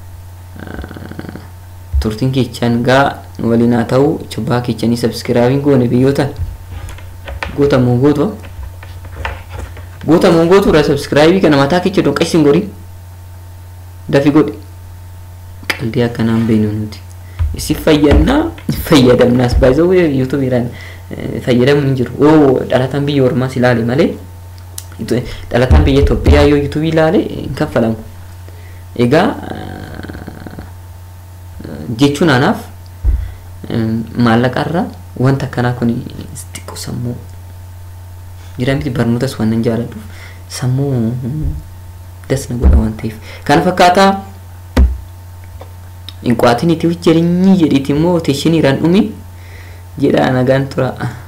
turtiin keechaan gaa waliin haa ta'u chubbaa keechanii subscribe goone biyyoota goota moo gootu goota moo gootu ra subscribe kana mataa keecha doqaysin gori dafi godhi qalbii akkanaan beenu nuti isi fayyadna fayyadamnaas baay'ee way youtube iraan fayyadamu hin jiru oo dhalataan biyya ormaa silaale malee dhalataan biyya Itoophiyaa yoo youtube ilaale hin kaffalamu. Egaa jechuun anaaf maallaqarra wanta akkanaa kun xiqqoo sammuu jira miti barnootas waan nan jaaladhu sammuu dasna godha waan ta'eef kana fakkaataa in qaatiin itti hojjerinyi jedhiti immoo teeshin iraan dhumi jedha nagaan tura.